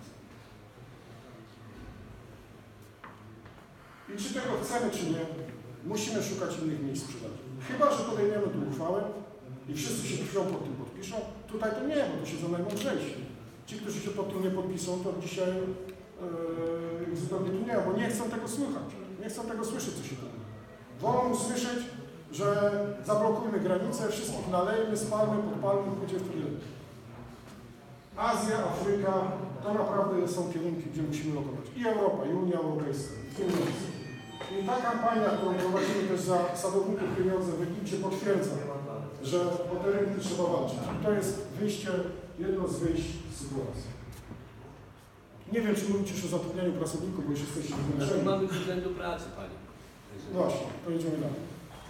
I czy tego chcemy, czy nie, musimy szukać innych miejsc sprzedaży. Chyba że podejmiemy tu uchwałę i wszyscy się krwią pod tym podpiszą. Tutaj to nie, bo to siedzą najmądrzejsi. Ci, którzy się pod tym nie podpiszą, to dzisiaj zupełnie tu nie, bo nie chcą tego słychać. Nie chcą tego słyszeć, co się tu mówi. Wolą usłyszeć, że zablokujmy granice, wszystkich nalejmy, spalmy, podpalmy, będzie w tyle. Azja, Afryka, to naprawdę są kierunki, gdzie musimy lokować. I Europa, i Unia Europejska, w tym miejscu. I ta kampania, którą prowadzimy też za sadowników pieniądze w Egipcie, potwierdza, że o te rynki trzeba walczyć. I to jest wyjście, jedno z wyjść z sytuacji. Nie wiem, czy mówić już o zatrudnianiu pracowników, bo już jesteście zmęczeni. Mamy względu pracy, Panie. Właśnie, to idziemy dalej.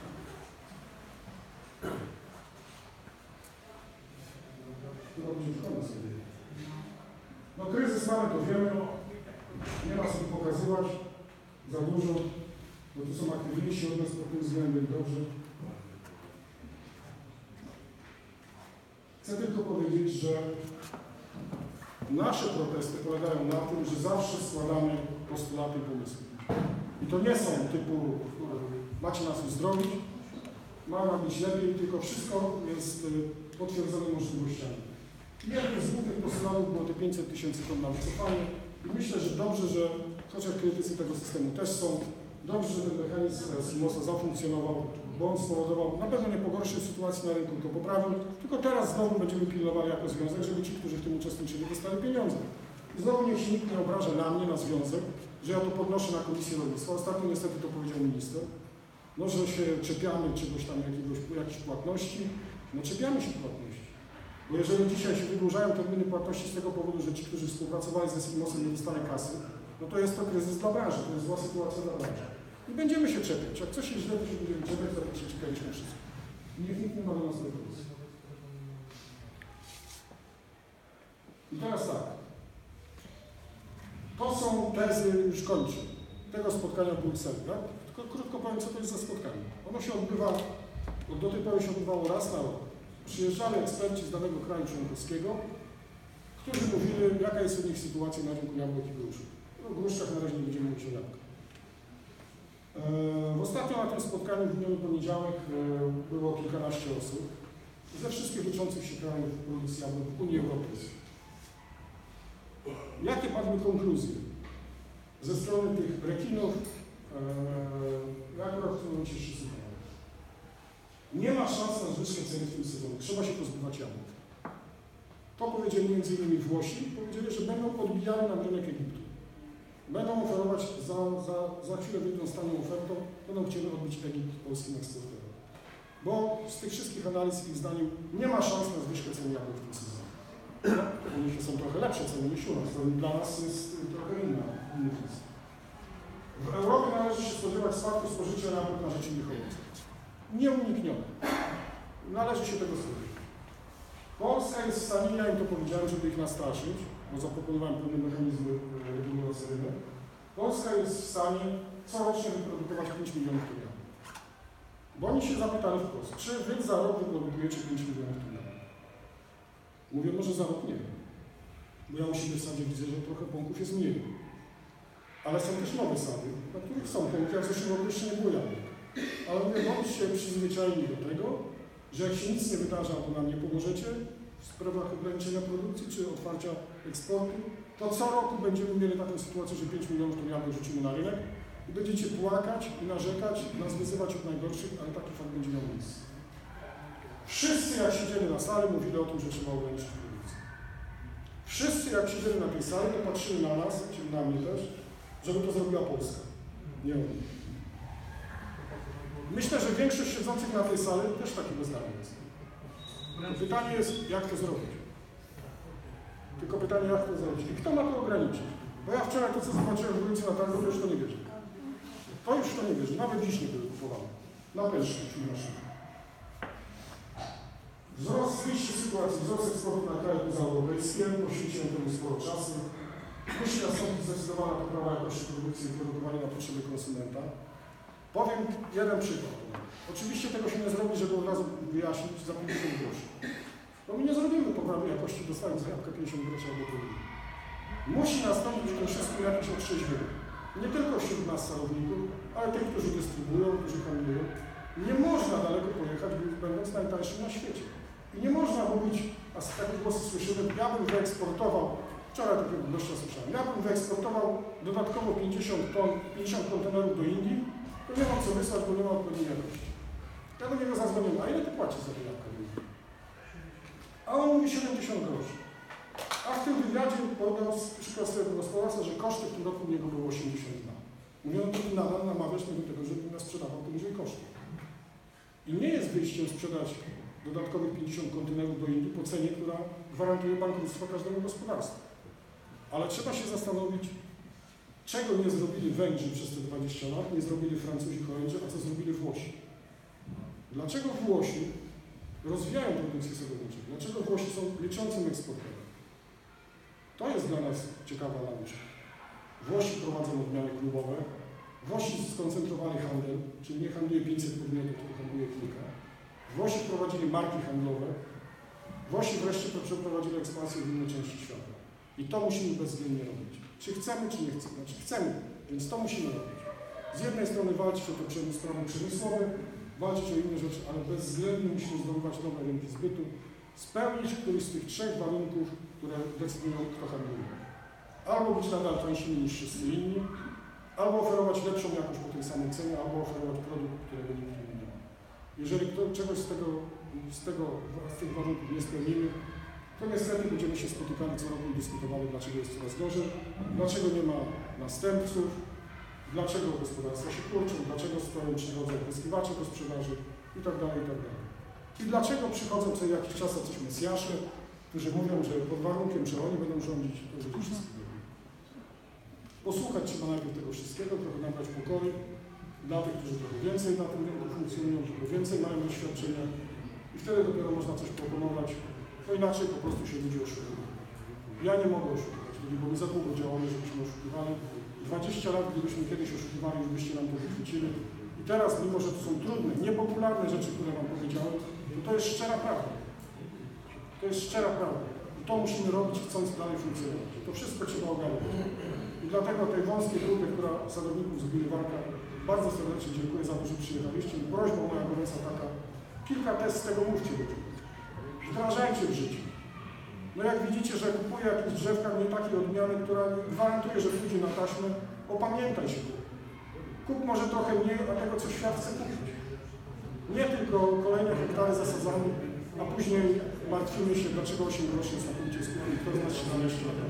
No kryzys mamy, to wiemy. Nie ma sobie pokazywać za dużo, bo tu są aktywniejsi od nas pod tym względem, dobrze. Chcę tylko powiedzieć, że nasze protesty polegają na tym, że zawsze składamy postulaty i pomysły. I to nie są typu macie nas uzdrowić, ma być lepiej, tylko wszystko jest potwierdzone możliwościami. Jednym z głównych postulatów było te 500 000 ton na wycofanie i myślę, że dobrze, że chociaż krytycy tego systemu też są, dobrze, że ten mechanizm CMOS-a zafunkcjonował, bo on spowodował, na pewno nie pogorszy sytuacji na rynku, to poprawił, tylko teraz znowu będziemy pilnowali jako związek, żeby ci, którzy w tym uczestniczyli, dostali pieniądze. I znowu niech się nikt nie obraża na mnie, na związek, że ja to podnoszę na Komisję Rolnictwa. Ostatnio niestety to powiedział minister, no, że się czepiamy czegoś tam, jakichś płatności, no czepiamy się płatności. Bo jeżeli dzisiaj się wydłużają terminy płatności z tego powodu, że ci, którzy współpracowali ze CMOS-em, nie dostaną kasy, no to jest to kryzys dla branży, to jest zła sytuacja dla branży. I będziemy się czepiać. Jak coś jest źle, to się będziemy czepiać, to się czekaliśmy wszyscy. Niech nikt nie ma do nas pretensji. I teraz tak. To są tezy, już kończę, tego spotkania w Brukseli, tak? Tylko krótko powiem, co to jest za spotkanie. Ono się odbywa, do tej pory się odbywało raz na rok. Przyjeżdżali eksperci z danego kraju członkowskiego, którzy mówili, jaka jest u nich sytuacja na rynku jabłek i gruszek. O gruszkach na razie nie będziemy mówić o jabłkach. Ostatnio na tym spotkaniu w miniony poniedziałek było kilkanaście osób ze wszystkich liczących się krajów produkcji jabłek w Unii Europejskiej. Jakie padły konkluzje ze strony tych rekinów, jak akurat w tym momencie wszyscy mają? Nie ma szans na zwyżkę cen w tym sezonie. Trzeba się pozbywać jabłek. To powiedzieli m.in. Włosi. Powiedzieli, że będą odbijali nam rynek Egiptu. Będą oferować, za chwilę wyjdą z tanią ofertą, będą chcieli odbić Egipt polskim eksporterom. Bo z tych wszystkich analiz ich zdaniem nie ma szans na zwyżkę cen jabłek w tym sezonie. U nich są trochę lepsze ceny niż u nas. To dla nas jest trochę inny kryzys. W Europie należy się spodziewać spadku spożycia jabłek na rzecz innych owoców. Nieuniknione. Należy się tego spodziewać. Polska jest w stanie, ja im to powiedziałem, żeby ich nastraszyć, bo zaproponowałem pewne mechanizmy regulacyjne, Polska jest w stanie corocznie wyprodukować 5 milionów ton jabłek. Bo oni się zapytali wprost, czy wy za rok wyprodukujecie 5 milionów ton jabłek? Mówię, może za rok nie wiem. Bo ja u siebie w sadzie widzę, że trochę pąków jest mniej. Ale są też nowe sady, na których są pąki, jak w zeszłym roku jeszcze nie było jabłek. Ale mówię, bądźcie przyzwyczajeni do tego, że jak się nic nie wydarza, to nam nie pomożecie w sprawach ograniczenia produkcji czy otwarcia eksportu, to co roku będziemy mieli taką sytuację, że 5 milionów ton jabłek rzucimy na rynek i będziecie płakać i narzekać, nas wyzywać od najgorszych, ale taki fakt będzie miał miejsce. Wszyscy jak siedzieli na sali, mówili o tym, że trzeba ograniczyć produkcję. Wszyscy jak siedzieli na tej sali, to patrzyli na nas, czyli na mnie też, żeby to zrobiła Polska. Nie oni. Myślę, że większość siedzących na tej sali też takiego zdania jest. Pytanie jest, jak to zrobić? Tylko pytanie, jak to zrobić? I kto ma to ograniczyć? Bo ja wczoraj to, co zobaczyłem w ulicy na targu, to już to nie wierzę. To już to nie wierzę. Nawet dziś nie były kupowane. Na pierwszy, czyli na szybko. Wzrost, wyjście z sytuacji, wzrost eksportu na kraje pozaeuropejskie, poświęciłem temu sporo czasu. Musi nastąpić zdecydowana poprawa jakości produkcji i produkowania na potrzeby konsumenta. Powiem jeden przykład. Oczywiście tego się nie zrobi, żeby od razu wyjaśnić za 50 groszy. Bo my nie zrobimy poprawy jakości, dostając jabłka 50 groszy albo drugi. Musi nastąpić w tym wszystkim jakieś otrzeźwienie. Nie tylko wśród nas salowników, ale tych, którzy dystrybuują, którzy handlują. Nie można daleko pojechać, będąc najtańszym na świecie. I nie można mówić, a z takich głosów słyszymy, ja bym wyeksportował, wczoraj takiego gościa słyszałem, ja bym wyeksportował dodatkowo 50 kontenerów do Indii, to nie mam co wysłać, bo nie ma odpowiedniej jakości. Ja do niego zadzwoniłem, a ile ty płacisz za te jabłka? A on mówi 70 groszy. A w tym wywiadzie podał przykład swojego gospodarstwa, że koszty w tym roku u niego było 82. Mówię, no to ty nadal namawiasz mnie do tego, żeby nas sprzedawał poniżej kosztów. I nie jest wyjściem sprzedać dodatkowych 50 kontenerów do Indii po cenie, która gwarantuje bankructwo każdemu gospodarstwu. Ale trzeba się zastanowić, czego nie zrobili Węgrzy przez te 20 lat, nie zrobili Francuzi, Holendrzy, a co zrobili Włosi. Dlaczego Włosi rozwijają produkcję sadowniczą? Dlaczego Włosi są liczącym eksporterem? To jest dla nas ciekawa nauka. Włosi prowadzą odmiany klubowe, Włosi skoncentrowali handel, czyli nie handluje 500 podmiotów, tylko handluje kilka. Włosi wprowadzili marki handlowe, Włosi wreszcie przeprowadzili ekspansję w inne części świata. I to musimy bezwzględnie robić. Czy chcemy, czy nie chcemy? Znaczy chcemy, więc to musimy robić. Z jednej strony walczyć o te sprawy przemysłowe, walczyć o inne rzeczy, ale bezwzględnie musimy zdobywać nowe rynki zbytu, spełnić któryś z tych 3 warunków, które decydują, kto handluje. Albo być nadal tańszymi niż wszyscy inni, albo oferować lepszą jakość po tej samej cenie, albo oferować produkt, którego nikt nie ma. Jeżeli czegoś z tych warunków nie spełnimy, to niestety będziemy się spotykali co roku i dyskutowali, dlaczego jest coraz gorzej, dlaczego nie ma następców, dlaczego gospodarstwa się kurczą, dlaczego przychodzą pozyskiwacze do sprzedaży itd. I dlaczego przychodzą co jakiś czas coś mesjasze, którzy mówią, że pod warunkiem, że oni będą rządzić, to będzie wszystko. Posłuchać trzeba najpierw tego wszystkiego, trochę nabrać pokory dla tych, którzy trochę więcej na tym rynku funkcjonują, trochę więcej mają doświadczenia i wtedy dopiero można coś proponować, bo inaczej po prostu się ludzie oszukują. Ja nie mogę oszukiwać ludzi, bo my za długo działamy, żebyśmy oszukiwali. 20 lat, gdybyśmy kiedyś oszukiwali, żebyście nam to wychwycili. I teraz, mimo że to są trudne, niepopularne rzeczy, które wam powiedziałem, to jest szczera prawda. To jest szczera prawda. I to musimy robić, chcąc dalej funkcjonować. To wszystko trzeba ogarnąć. I dlatego tej wąskiej grupy, która sadowników z Bilewarka, bardzo serdecznie dziękuję za to, że przyjechaliście. I prośba moja gorąca taka, kilka test z tego mówcie ludziom. Wdrażajcie w życiu. No jak widzicie, że kupuję jakieś drzewka nie takiej odmiany, która gwarantuje, że pójdzie na taśmę, opamiętaj się. Kup może trochę mniej, a tego, co świat chce kupić. Nie tylko kolejne hektary zasadzamy, a później martwimy się, dlaczego 8 groszy jest na punkcie skupu i kto z nas się zamieści.